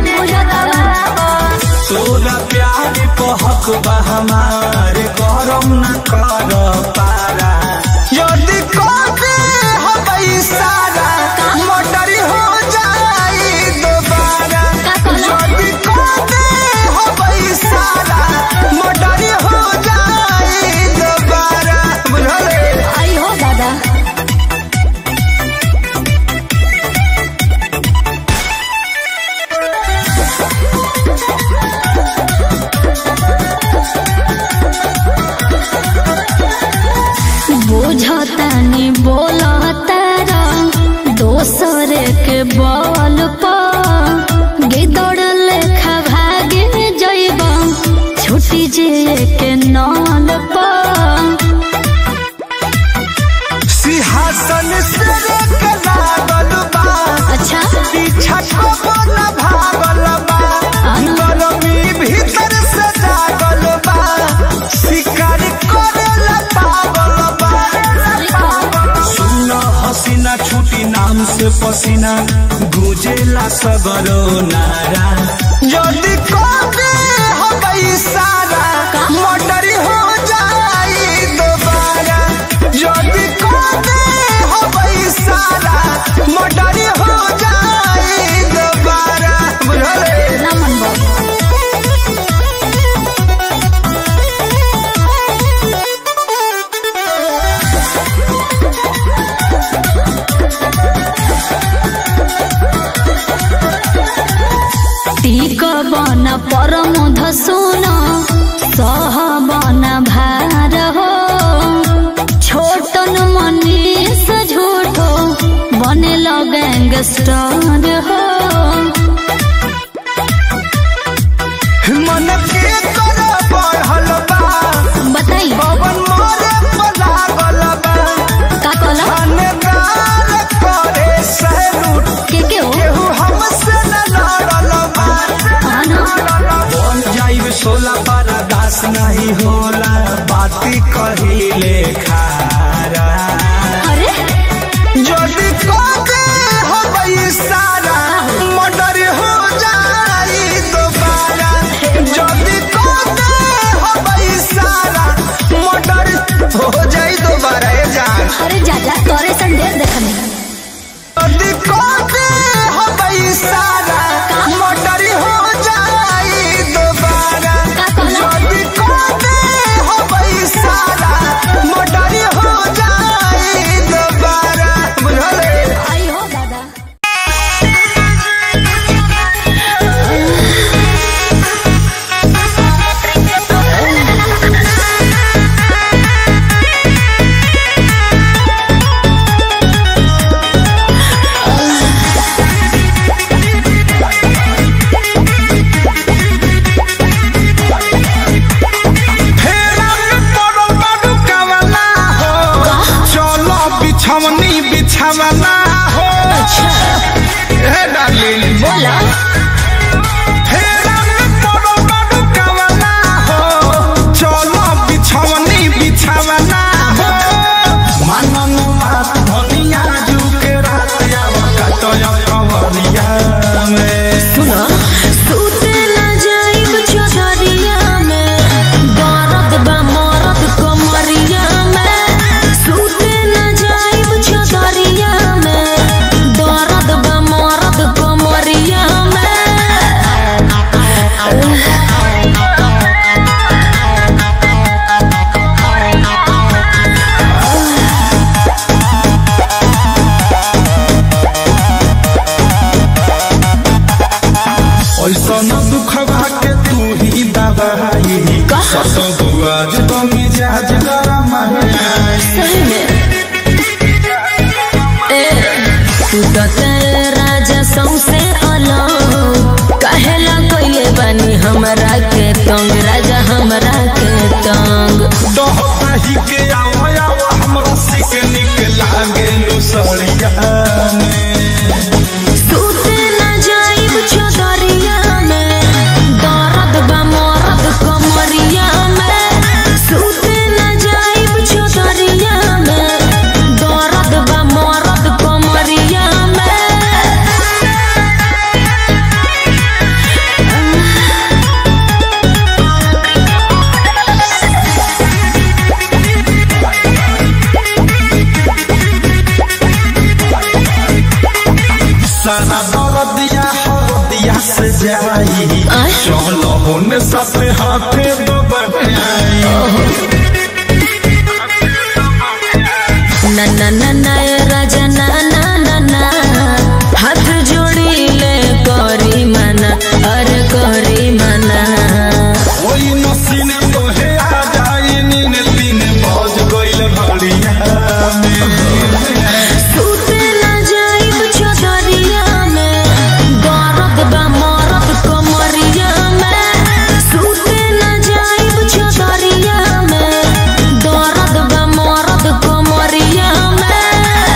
Speaker 1: तोरा प्यार को हक बा हमार, गरम न कर पारा, यदि कोते हो इशारा मोटर हो जाई दोबारा, यदि कोते हो इशारा मोटर हो जाई दोबारा, बुझले?
Speaker 2: आई हो दादा बुझतानी बोलतारा दोसर के बल पर, गिदड़ लेखा भागे जइब छुटी जे के नल पर।
Speaker 6: सिंहासन से के लागल बा,
Speaker 2: अच्छा
Speaker 6: पीछा को न भागल बा, गरमी भीतर से जागल बा, शिकार करेला पागल बा। सुन हसीना छुटी नाम से पसीना, गुजेला सगरो नारा, यदि कोते हो इशारा मोटर हो जाई दोबारा, यदि कोते हो इशारा मोटर हो जाई दोबारा, बुझले?
Speaker 2: नमन बाबू टीक बन परमध सुन सह बन भार हो, छोटन मनीष झूठो बने गैंगस्टर हो।
Speaker 6: मन के कर बढ़ल बा,
Speaker 2: बताई
Speaker 6: पवन मोरे पलागल बा,
Speaker 2: का कहला
Speaker 6: थानेदार करे सैलूट,
Speaker 2: के के हो
Speaker 6: केहू हमसे न लड़ल बा,
Speaker 2: हाँ ना
Speaker 1: बन जाइब सोला पारा दास नहीं होला, बात
Speaker 6: बाती कहिले खारा
Speaker 2: अरे
Speaker 6: जल्दी कोते हो गई सारा मर्डर हो जाई दोबारा जल्दी कोते हो गई सारा मर्डर हो जाई दोबारा ए जान
Speaker 2: अरे जाजा तोरे संदेश देखने
Speaker 6: जल्दी कोते हो गई सारा मर्डर हो जाई दोबारा जल्दी कोते हो गई सारा मर्डर हो जाई दोबारा बुझले
Speaker 2: आई हो दादा
Speaker 6: बिछवनी बिछवना हो हे डार्लिंग
Speaker 2: बोला
Speaker 6: फेरा में पड़ो बड़ो कवना हो चलो बिछवनी बिछवना हो मनन मात धनिया जुके रात आवा कटया कवरिया में
Speaker 2: सुना सूते ना जाइब चौधरिया में दर्द बा मरद कमरिया में सूते ना जाइब चौधरिया में दर्द बा मरद कमरिया में
Speaker 6: ऐसा न दुखवा के तू ही दवाई सत बुआज तो मिजाज गरम है
Speaker 2: सही में ए तू तो तेरे राजा सौसे अलग कहेला कोइले बानी हमरा के तंग राजा हमरा के तंग
Speaker 6: दोहता ही के आओ आओ हमरा सिके निक लागे नु सड़िया में
Speaker 2: सूते ना जाइब चौधरिया में दर्द बा मरद कमरिया में सूते ना जाइब चौधरिया में दर्द बा मरद कमरिया में
Speaker 6: सारा दर्दिया हरदिया से जाई
Speaker 2: आय?
Speaker 6: चलो होने साथे हाथे दबाई
Speaker 2: ना ना ना ना ए राजा ना ना ना ना हाथ जोड़ी ले करी मना अरे करी मना
Speaker 6: ओई नसीने तो है आ जाई नीन तीन बज गइल घड़िया में
Speaker 2: सूते ना जाइब चौधरिया में दर्द बा मरद कमरिया में सूते ना जाइब चौधरिया में दर्द बा मरद कमरिया में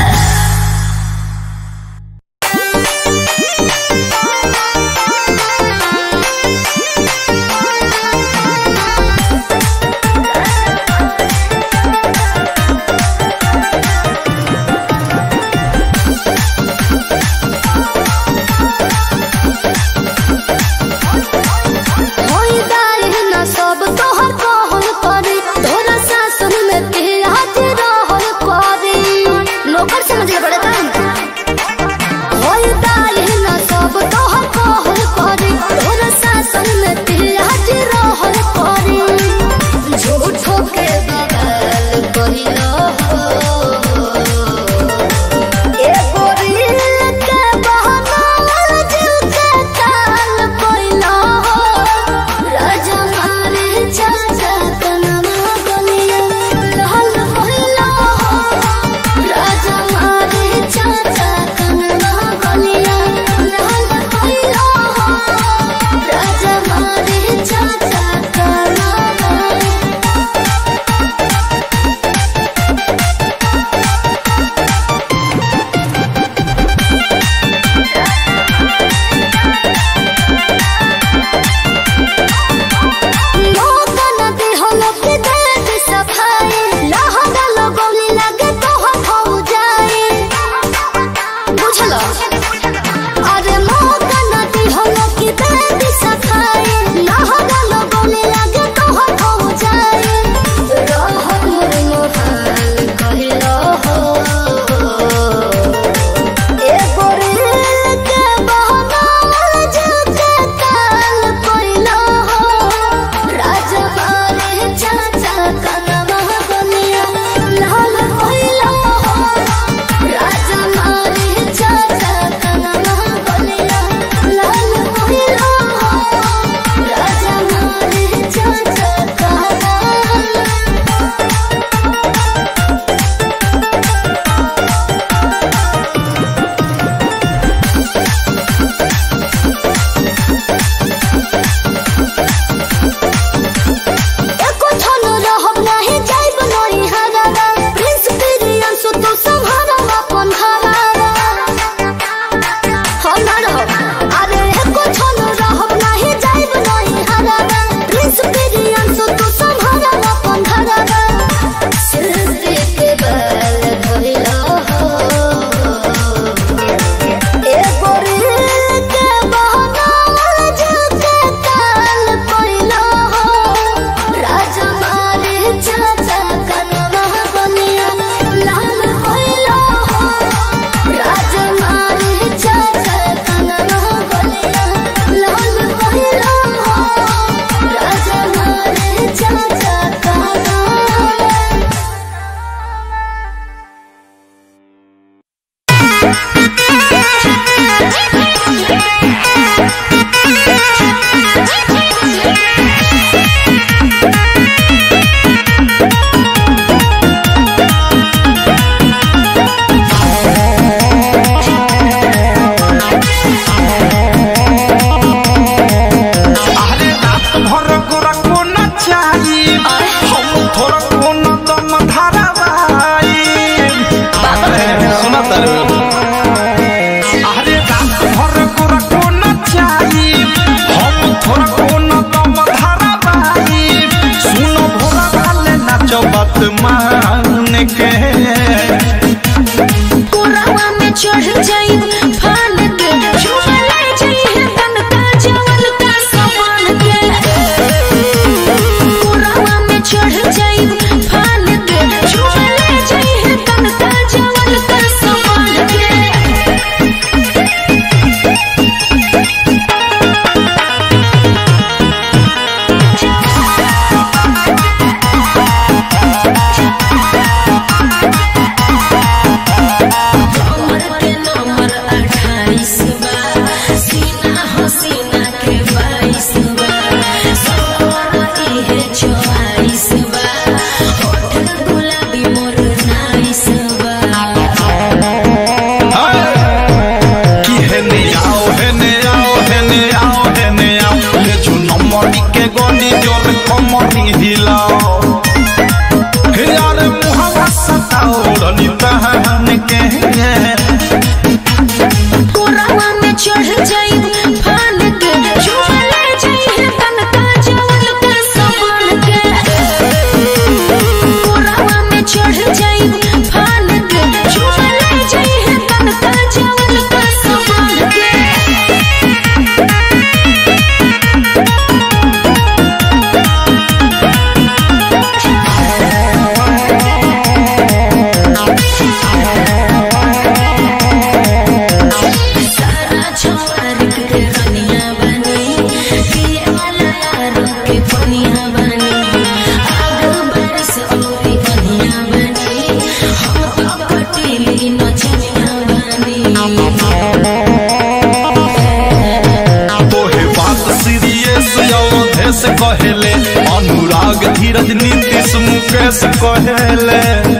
Speaker 6: कहेले अनुराग धीरज नीतीश मुकेश कहेले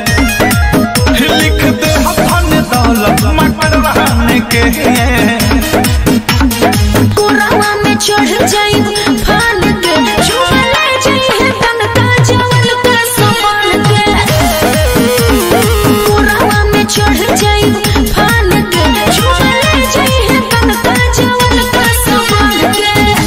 Speaker 6: लिख दे धन दौलत मकर रहने के
Speaker 3: कोरावा में चढ़ जाई फान के झूले जाई तन का जवल का समान के कोरावा में चढ़ जाई फान के झूले जाई तन का जवल का समान के।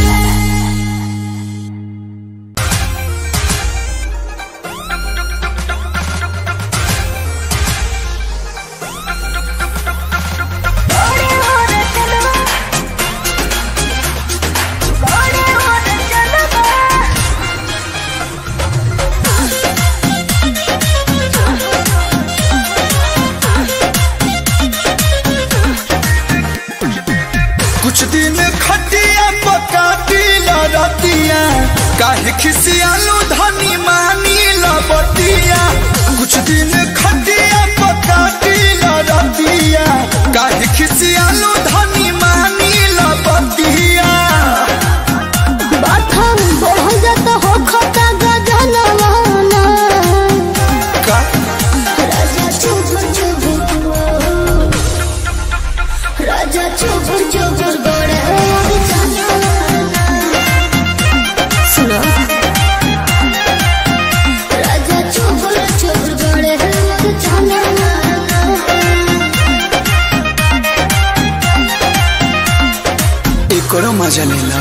Speaker 6: कुछ दिन खटिया पकाती लड़तिया काहे खिसियालू धनी मानी लबतिया कुछ दिन खटिया पकाती लड़तिया काहे खिसियालू धनी मानी लबतिया
Speaker 2: बाथम बहुत जात हो खता गजनवाना
Speaker 6: का
Speaker 2: राजा चुप चुप राजा चुप चुप बड़े सुनो राजा चुप चुप बड़े
Speaker 6: एकरो मजा लेला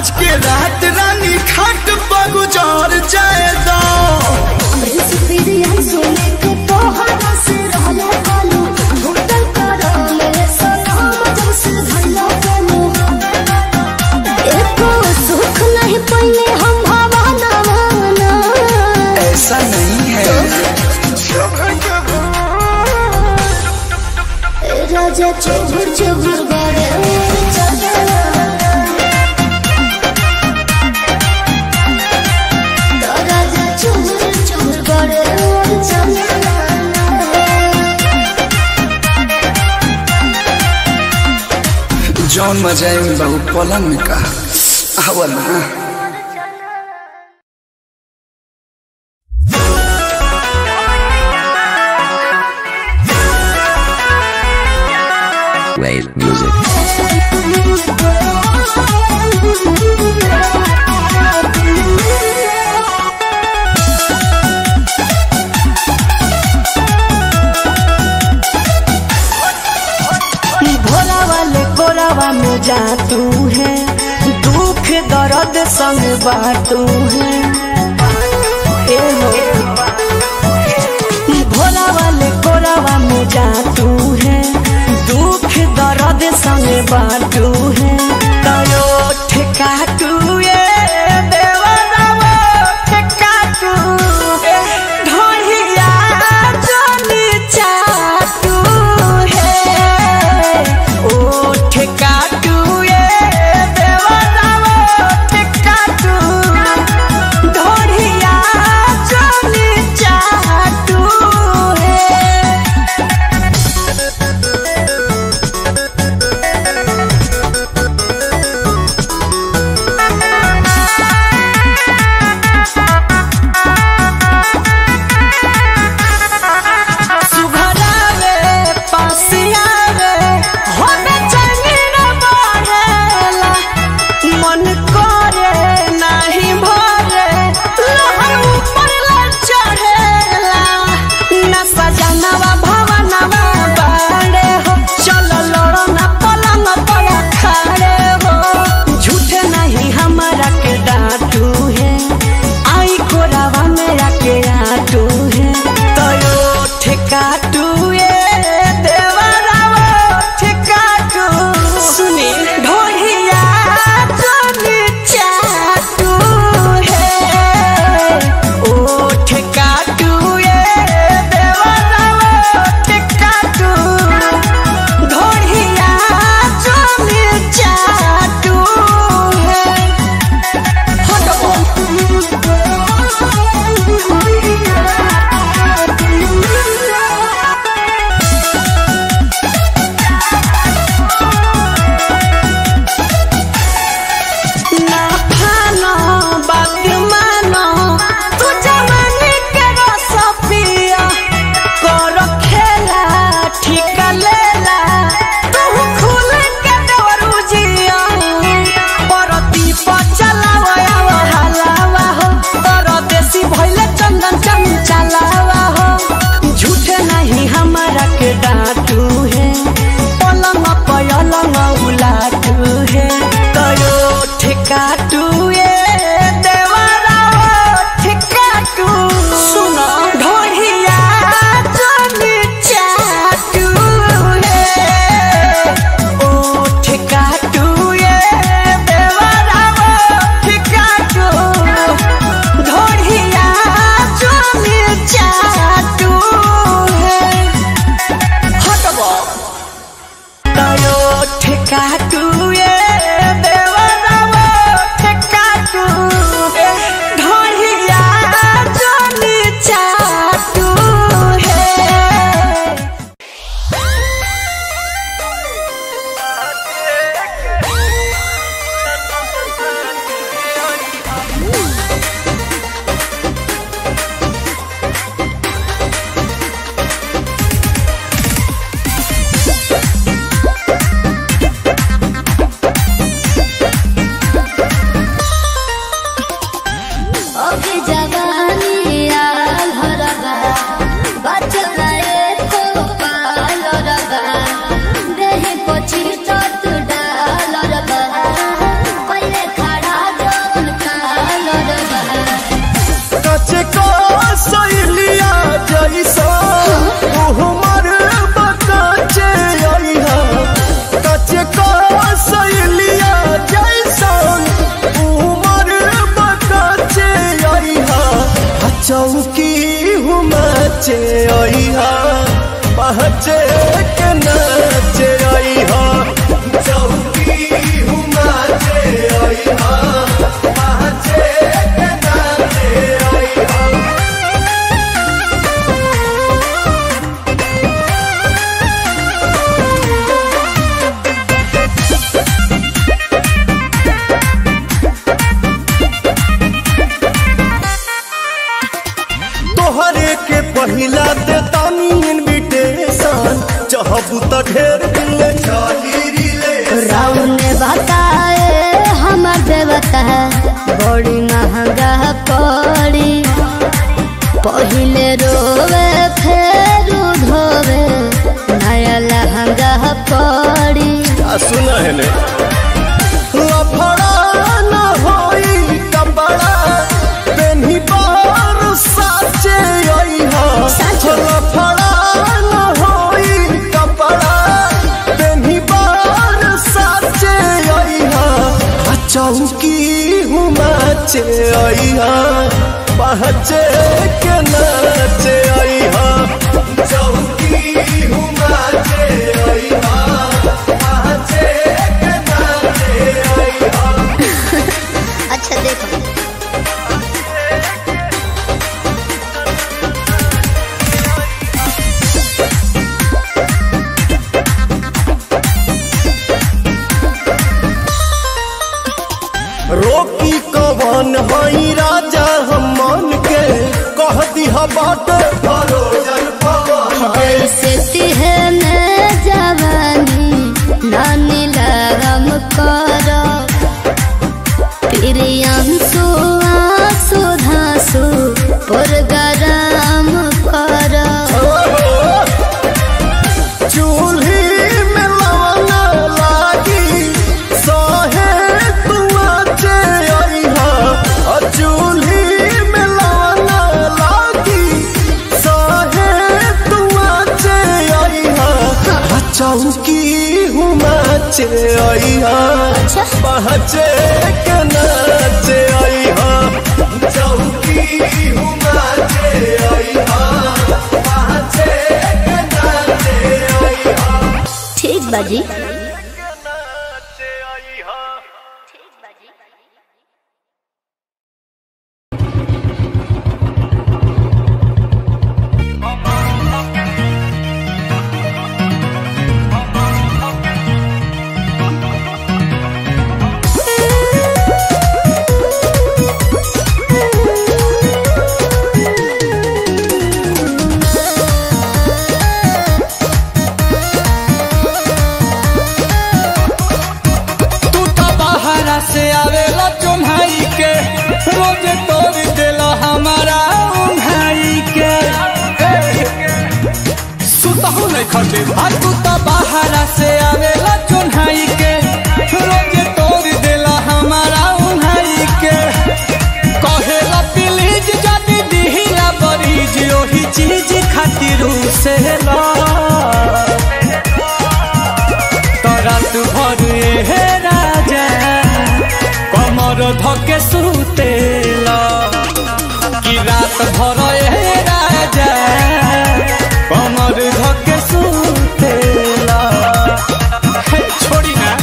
Speaker 6: आज के रात रानी खाट पर गुजार जाए दो ऐसा नहीं है
Speaker 2: राजा चुभुर चुभुर बारे राजा चुभुर चुभुर बारे
Speaker 6: जौन मजा में बहु पलंग में कहा आवल ना
Speaker 5: Wave music.
Speaker 3: भोला वाले कोरावा में जा तू है दुख दर्द संग बाटू है ए हो भोला वाले कोरावा में जा तू है दुख दर्द संग बाटू है तयो ठेकाटू ये देवरावा ठेकाटू ढोहिया जनी चाटू है ओ ठेकाटू ये देवरावा ठेकाटू ढोहिया जनी चाटू है
Speaker 6: नाचे आई हा पहचे के नाचे आई हा चौकी हूँ नाचे आई हा पहचे के नाचे आई हा। तोहरे के पहिला दे तानी इनविटेशन चाहबू त ढेर दिन चली रिले
Speaker 2: राउंड ने बताए हमर देवता बड़ी महंगा पड़ी पहिले रोवे फेर धोवे नया लहंगा पड़ी।
Speaker 6: सुना है ने लफड़ा न होई कपड़ा पेन्ही बार साचे आई हा लफड़ा न होई कपड़ा पेन्ही बार साचे आई हा चौकी हूँ नाचे आई हा पहचे के नाचे आई हा चौकी हूँ नाचे आई हा पहचे के नाचे आई हा।
Speaker 2: अच्छा देखो
Speaker 6: रोकी कवन हई राजा हम मन के कह दिहा बाट भरोजन पवन
Speaker 2: ऐसे तिहने जवानी नानी लगम करो प्रियांशु आंसू धांसू पुरगराम करो
Speaker 6: चूल्ही में लवना लागी सहे तुआचे आई हा चूल्ही में लवना लागी सहे तुआचे आई हा चौकी हूँ नाचे आई हा पहचे के नाचे आई हा चौकी हूँ नाचे आई हा पहचे के नाचे आई हा।
Speaker 2: ठीक बाजी।
Speaker 3: से आवेला चुन्हाई के रोज तोड़ देला हमारा उन्हाई के सुतहु नहीं खटे तू तो बाहरा से आवेला चुन्हाई के रोज तोड़ देला हमारा उन्हाई के कहेला प्लीज जदी दिहिला बरीज ओही चीज खातिर से ला तो रात भर हे राजा कमर धके सुतेला कि रात भर ए राजा कमर धके सुतेला छोड़ी ना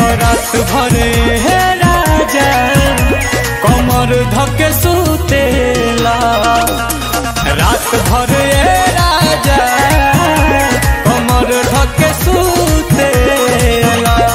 Speaker 3: धके सुते
Speaker 6: भर ए राजा कमर धके सुतेला।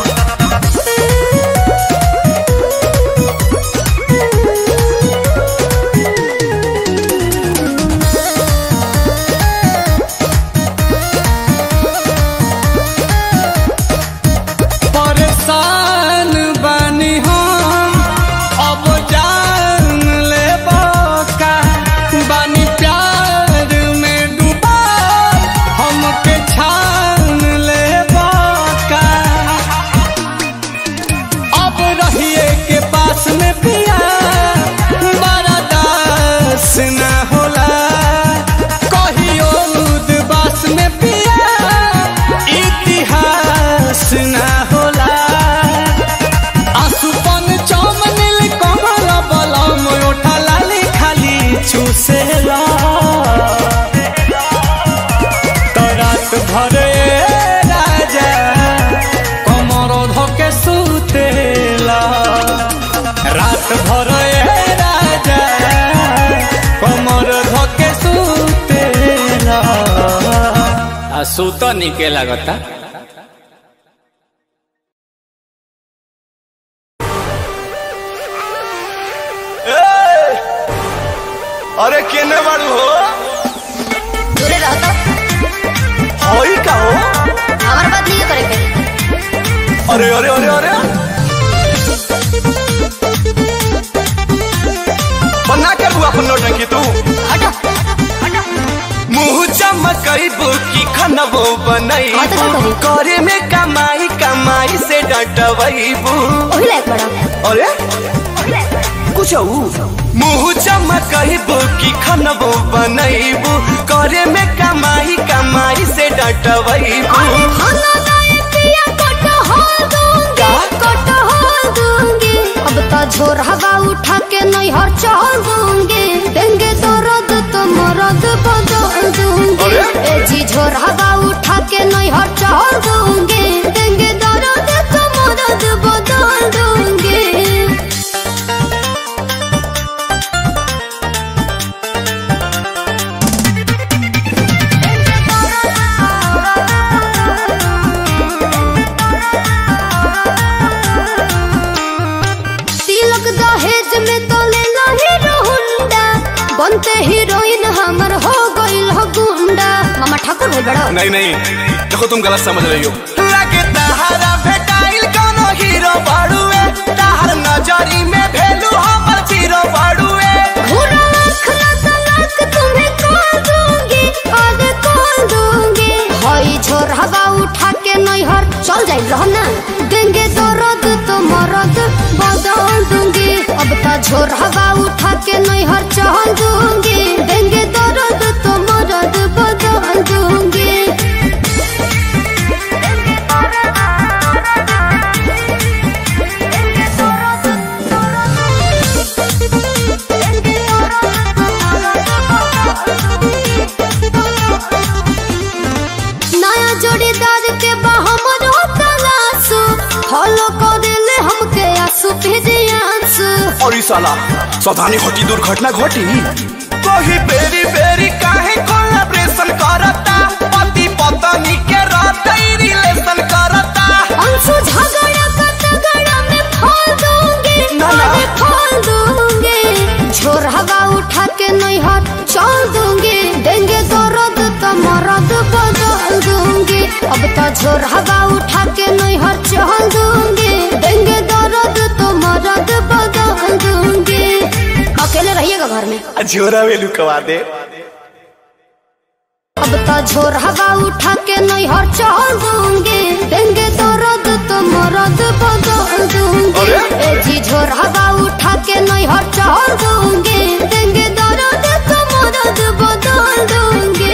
Speaker 6: परेशान बानी हम अब जान ले का बानी प्यार में डूबा हमके छान ले का। अब रहिए के पास में पिया बड़ा दास न होला कहियो उदबास में पिया इतिहास न होला। आसुपन चमनिल कमल बलम ओठा लाली खाली चूसेला। तो रात भर ए राजा कमर धके सुतेला। रात भर ए राजा कमर धके सुतेला। आ सुत निके लागता।
Speaker 4: अरे केने बाड़ू हो?
Speaker 2: दूरे रहो तो
Speaker 4: होई का हो?
Speaker 2: हमार बात नहीं करे के।
Speaker 4: अरे अरे अरे अरे बना के तू अपन नौटंकी तू
Speaker 2: हटो हटो।
Speaker 4: मुँह चमकईबू की खनबो बनई
Speaker 2: हाँ तो क्या करी?
Speaker 4: करे में कमाई कमाई से डटवईबू।
Speaker 2: ओही लायक बड़ा
Speaker 4: अरे कुछ मुँह चमकईबू की खनबो बनईबू करे में कमाई कमाई से डटवईबू।
Speaker 2: खाना लाए पिया कोटो हो दूंगी कोटो हो दूंगी। अब तो झोर हवा उठा के नहीं हर चल दूंगी। देंगे तो रद तो मरद बदल दूंगी।
Speaker 4: अरे?
Speaker 2: ए जी झोर हवा उठा के नहीं हर चल दूंगी। देंगे तो रद तो मरद बदल दूंगी। तिलक दहेज में तो लेना हीरो हुंडा। बनते हीरोइन हमर हो गइल हो गुंडा। मामा ठाकुर भाई बड़ा
Speaker 4: नहीं नहीं देखो तुम गलत समझ रही हो। लगे तहारा भेटाइल कोनो हीरो बाड़ुए तहार नजरी में भेलू हमर जीरो बाड़ुए।
Speaker 2: घूरा लाख लाख तुम्हें कॉल दूंगी आगे कॉल दूंगी। हई झोर हवा उठा के नहीं हर चल जाइल रहो ना। देंगे तो रद तो मरद बदल दूंगी। अब तो झोर हवा उठा के नहीं हर चल दूंगी। देंगे तो रद तो मरद बदल दूंगी। नया जोड़ीदार के बहमर तलाशू फॉलो कर ले हमके आंसू आंसू।
Speaker 4: और ई साला सावधानी घटी दुर्घटना घटी। कोई बेरी बेरी काहे कोलैबोरेशन करता पति पत्नी के रहते रिलेशन करता।
Speaker 2: अंशु झगड़ा का तगड़ा में खोल दूंगी
Speaker 4: ना, ना।
Speaker 2: अरे खोल दूंगी। झोर हवा उठा के नहीं हाथ चल दूंगी। देंगे तो रद तो मरद बदल दूंगी। अब तो झोर हवा उठा के नहीं हाथ चल दूंगी। देंगे तो रद तो मरद बदल दूंगी। अकेले रहिएगा घर में।
Speaker 4: झोरा वेलू कवा दे।
Speaker 2: अब तो झोर हवा उठा के नहीं हर चल दूंगी। देंगे तो रद तो मरद बदल दूंगी।
Speaker 4: अरे?
Speaker 2: ए जी झोर हवा उठा के नहीं हर चल दूंगी। देंगे तो रद तो मरद बदल दूंगी।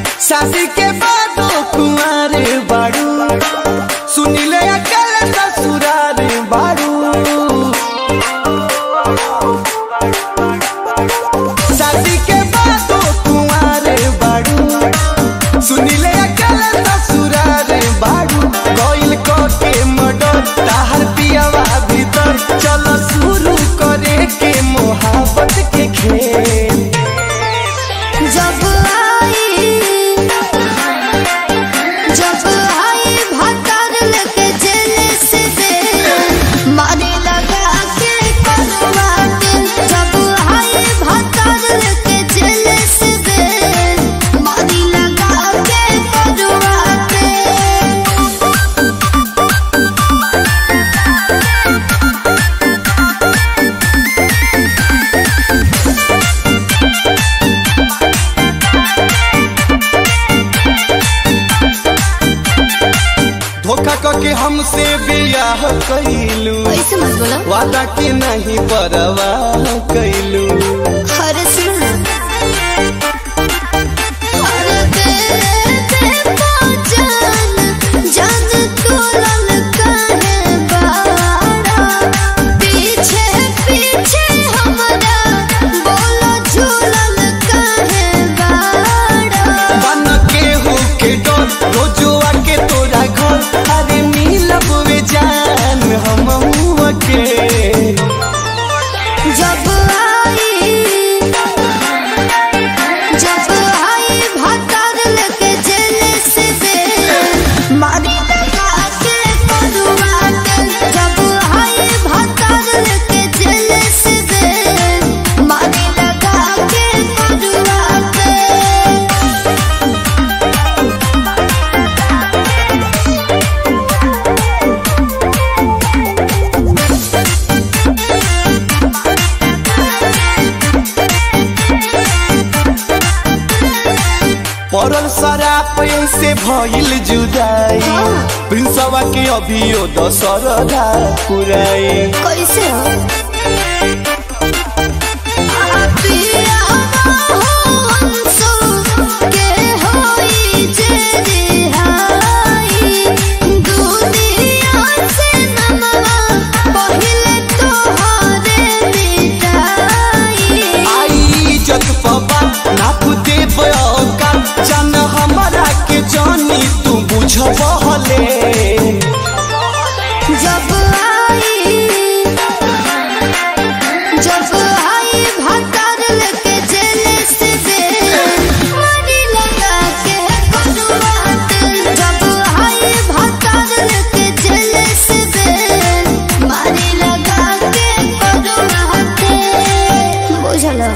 Speaker 6: शादी के बाद कुंवारे बाड़ू सुनिले अकेले ससुर
Speaker 1: हमसे बियाह कैलू,
Speaker 2: ऐसे मत बोलो।
Speaker 1: वादा के नहीं परवाह कैलू।
Speaker 2: अरे सुनो अरे तेरे जान जान तू ललका है बारा, पीछे पीछे हमारा बोलो झूलल का है बारा।
Speaker 1: बन के हो के डर रोजो आके तोरा घर, अरे मिलब वे जान हम के।
Speaker 2: जब आई जब आई भतर लेके जेल से दे मारी लगा के करुआ के। जब आई भतर लेके जेल से दे मारी लगा के करुआ के।
Speaker 1: पड़ल शराब से भइल जुदाई, प्रिंसवा के अभियो दशरदा पुराई।
Speaker 2: कैसे हो पिया हो हंसो के होई जे रिहाई, दुनिया से नमवा पहिले तोहरे मिटाई।
Speaker 1: आई इज्जत पबा नाप देव का जान हमारा के जानी तू बुझबहले।
Speaker 2: जब आई जब आई भतर लेके जेल से दे मारी लगा के करुआ के। जब आई भतर लेके जेल से दे मारी लगा के करुआ के। बुझलो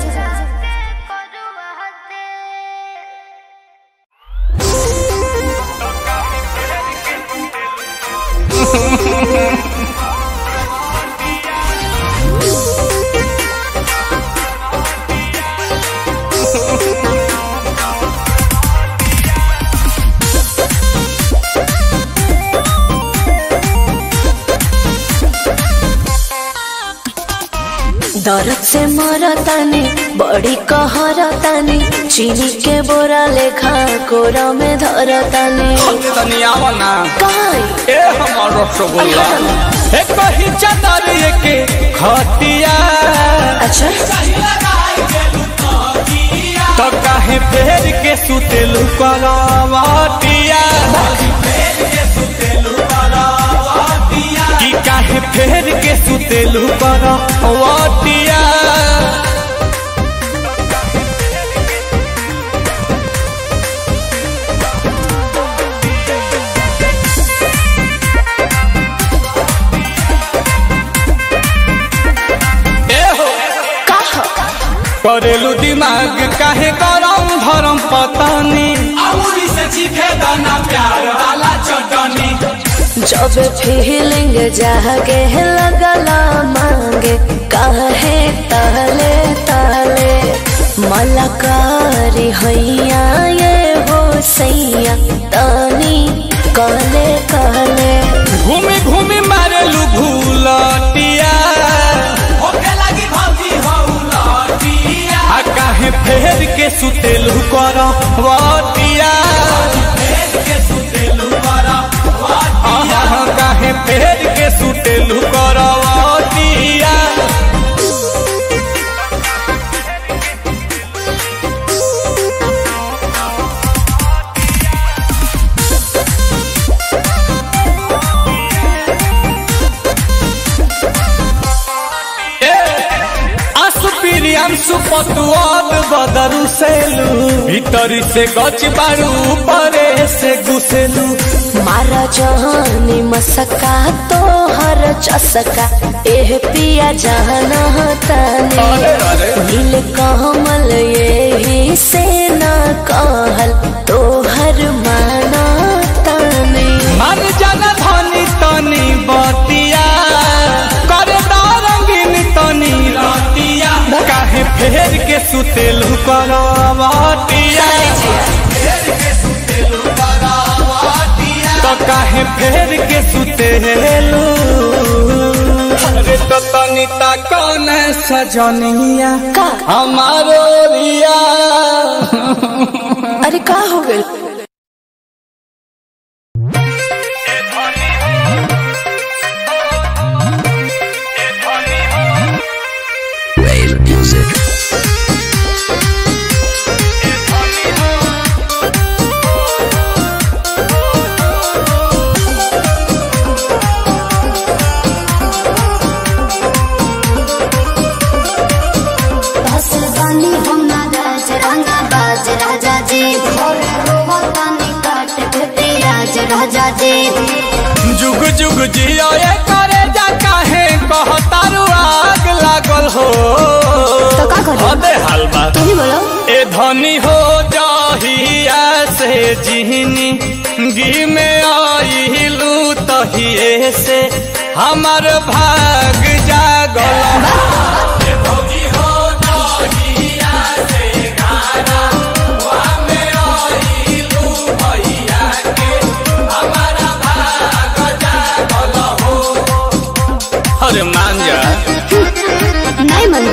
Speaker 7: दर्द से मरतानी बड़ी कहरतानी, चीनी के बोरा लेखा कोरा में धरतानी।
Speaker 1: तनी आवा ना
Speaker 7: काई
Speaker 1: ए हमर रसगुल्ला ए कही चादर के खटिया।
Speaker 7: अच्छा
Speaker 1: तो काहे फेर के सुतेलु करवटिया, कि काहे फेर के सुतेलु करवटिया। करेलू दिमाग काहे गरम धरम पतानी, अमूरी से चीखे दाना प्यार वाला चटनी।
Speaker 7: जब फीलिंग जागे लगला मांगे काहे ताले ताले, मलकारी हैया ये हो सैया तानी कहले कहले।
Speaker 1: घूमी घूमी मारेलू भूलटिया, काहे फेर के सुतेलू करवटिया। काहे फेर के सुतेलू करवटिया। सुपतुआद बदरू सेलू, भीतरी से गच बारू परे से घुसेलू।
Speaker 7: मारा जहानी मसका तो हर चसका, एह पिया जाना ताने। नील कमल यही से न कहल तो हर माना ताने।
Speaker 1: मन जाना धनी तनी बतिया, कर रंगीन तनी रतिया। काहे फेर के सुतेलू करवटिया, तो काहे
Speaker 6: काहे फेर के सुतेलू अरे तो तनिता कौन सजनिया
Speaker 7: का
Speaker 6: हमारो रिया
Speaker 7: अरे का हो गइल
Speaker 5: Wave music.
Speaker 2: राजा जी
Speaker 6: जुग जुग जियो ये करे जा काहे कहतारू आग लागल हो
Speaker 2: तो का करी
Speaker 6: अबे हलवा
Speaker 2: तू ही बोलो
Speaker 6: ए धनी हो जाहिया से जिहनी गी में आइलू तहिए से हमर भाग जागल अरे मान जा
Speaker 2: नहीं मन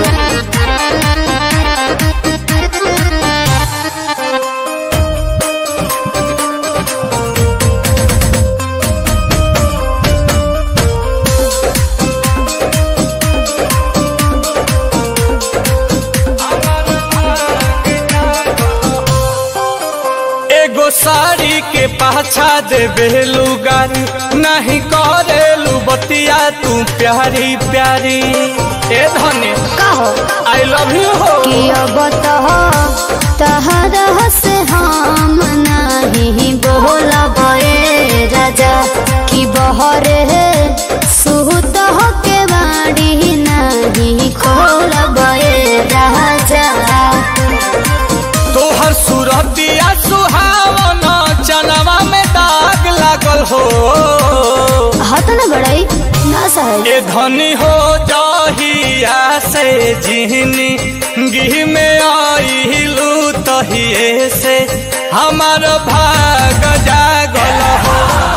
Speaker 6: एगो साड़ी के पाछा देबे लुगारी नहीं करेलू बतिया तू प्यारी प्यारी ए धने
Speaker 2: का हो
Speaker 6: आई लव यू हो
Speaker 2: कि अब तो तहरा से हम नहीं बोलब ए राजा कि बहरे सुत हो के बाड़ी नहीं खोलब ए राजा
Speaker 6: तोहर सूरतिया सुहावन चनवा में दाग लागल हो
Speaker 2: हत न बड़ाई ना सहे
Speaker 6: ए धनी हो जाहिया से जिहनी गी में आइलू तहिए से हमार भाग जागल हो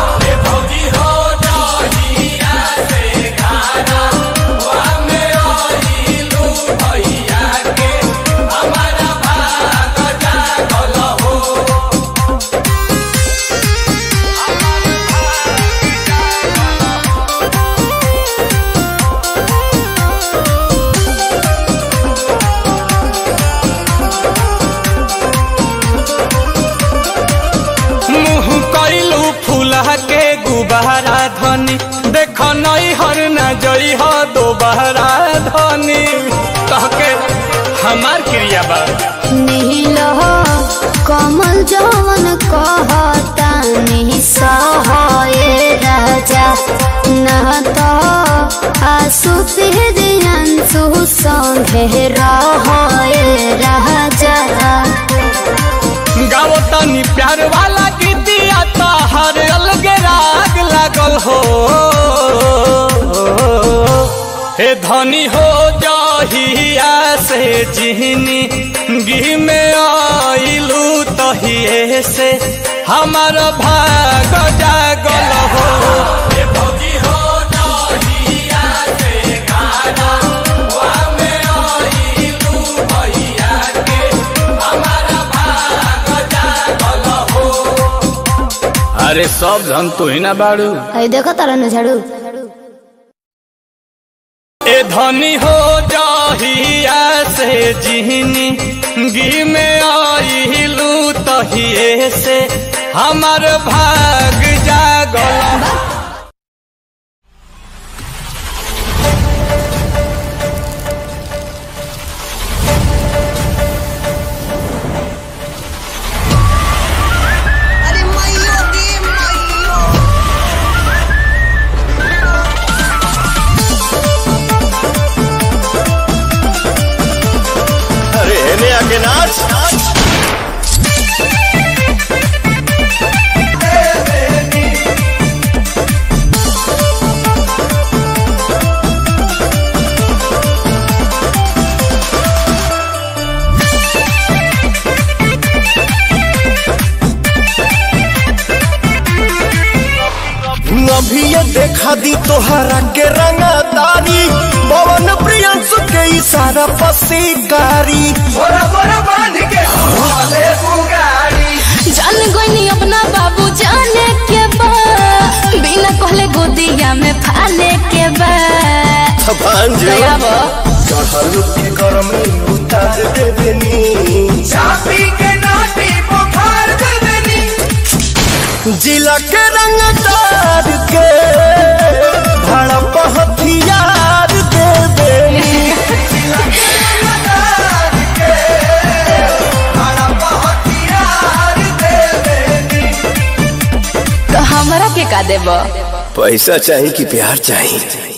Speaker 6: के गुबारा धनी देख नई हर न जई हो दोबारा धनी कह के हमार क्रिया बा
Speaker 2: नील हो कमल जवन कहता नहीं सहे राजा न तो आंसू फिर संगे रहे राजा
Speaker 6: गाओ तनी प्यार वाला गीतिया तो हर अलग राग लागल हो हे धनी हो जाहिया से जिहनी गी में आइलू तहिए से हमार भाग जागल हो अरे सब धन तू ही ना बाड़ू
Speaker 2: देखो तारा न झाड़ू
Speaker 6: ए धनी हो जाहिया से जिहनी गी में आइलू तहिए से हमार भाग जागल
Speaker 4: आगे नाच
Speaker 6: देखा दी तोहरा के रंगदारी पवन प्रियंसु के इशारा पर शिकारी
Speaker 4: बोरा बोरा बांध के हमारे बुगाड़ी
Speaker 7: जान गोइनी अपना बाबू जाने के बा बिना कहले गोदिया में फाले के बा
Speaker 6: चढ़ल के गरमी उतार देनी
Speaker 4: चापी के नाटी बुखार देनी
Speaker 6: जिला के रंगदार के भड़प हथियार दे देनी
Speaker 7: तो हमरा के का देबो
Speaker 6: पैसा चाहिए कि प्यार चाहिए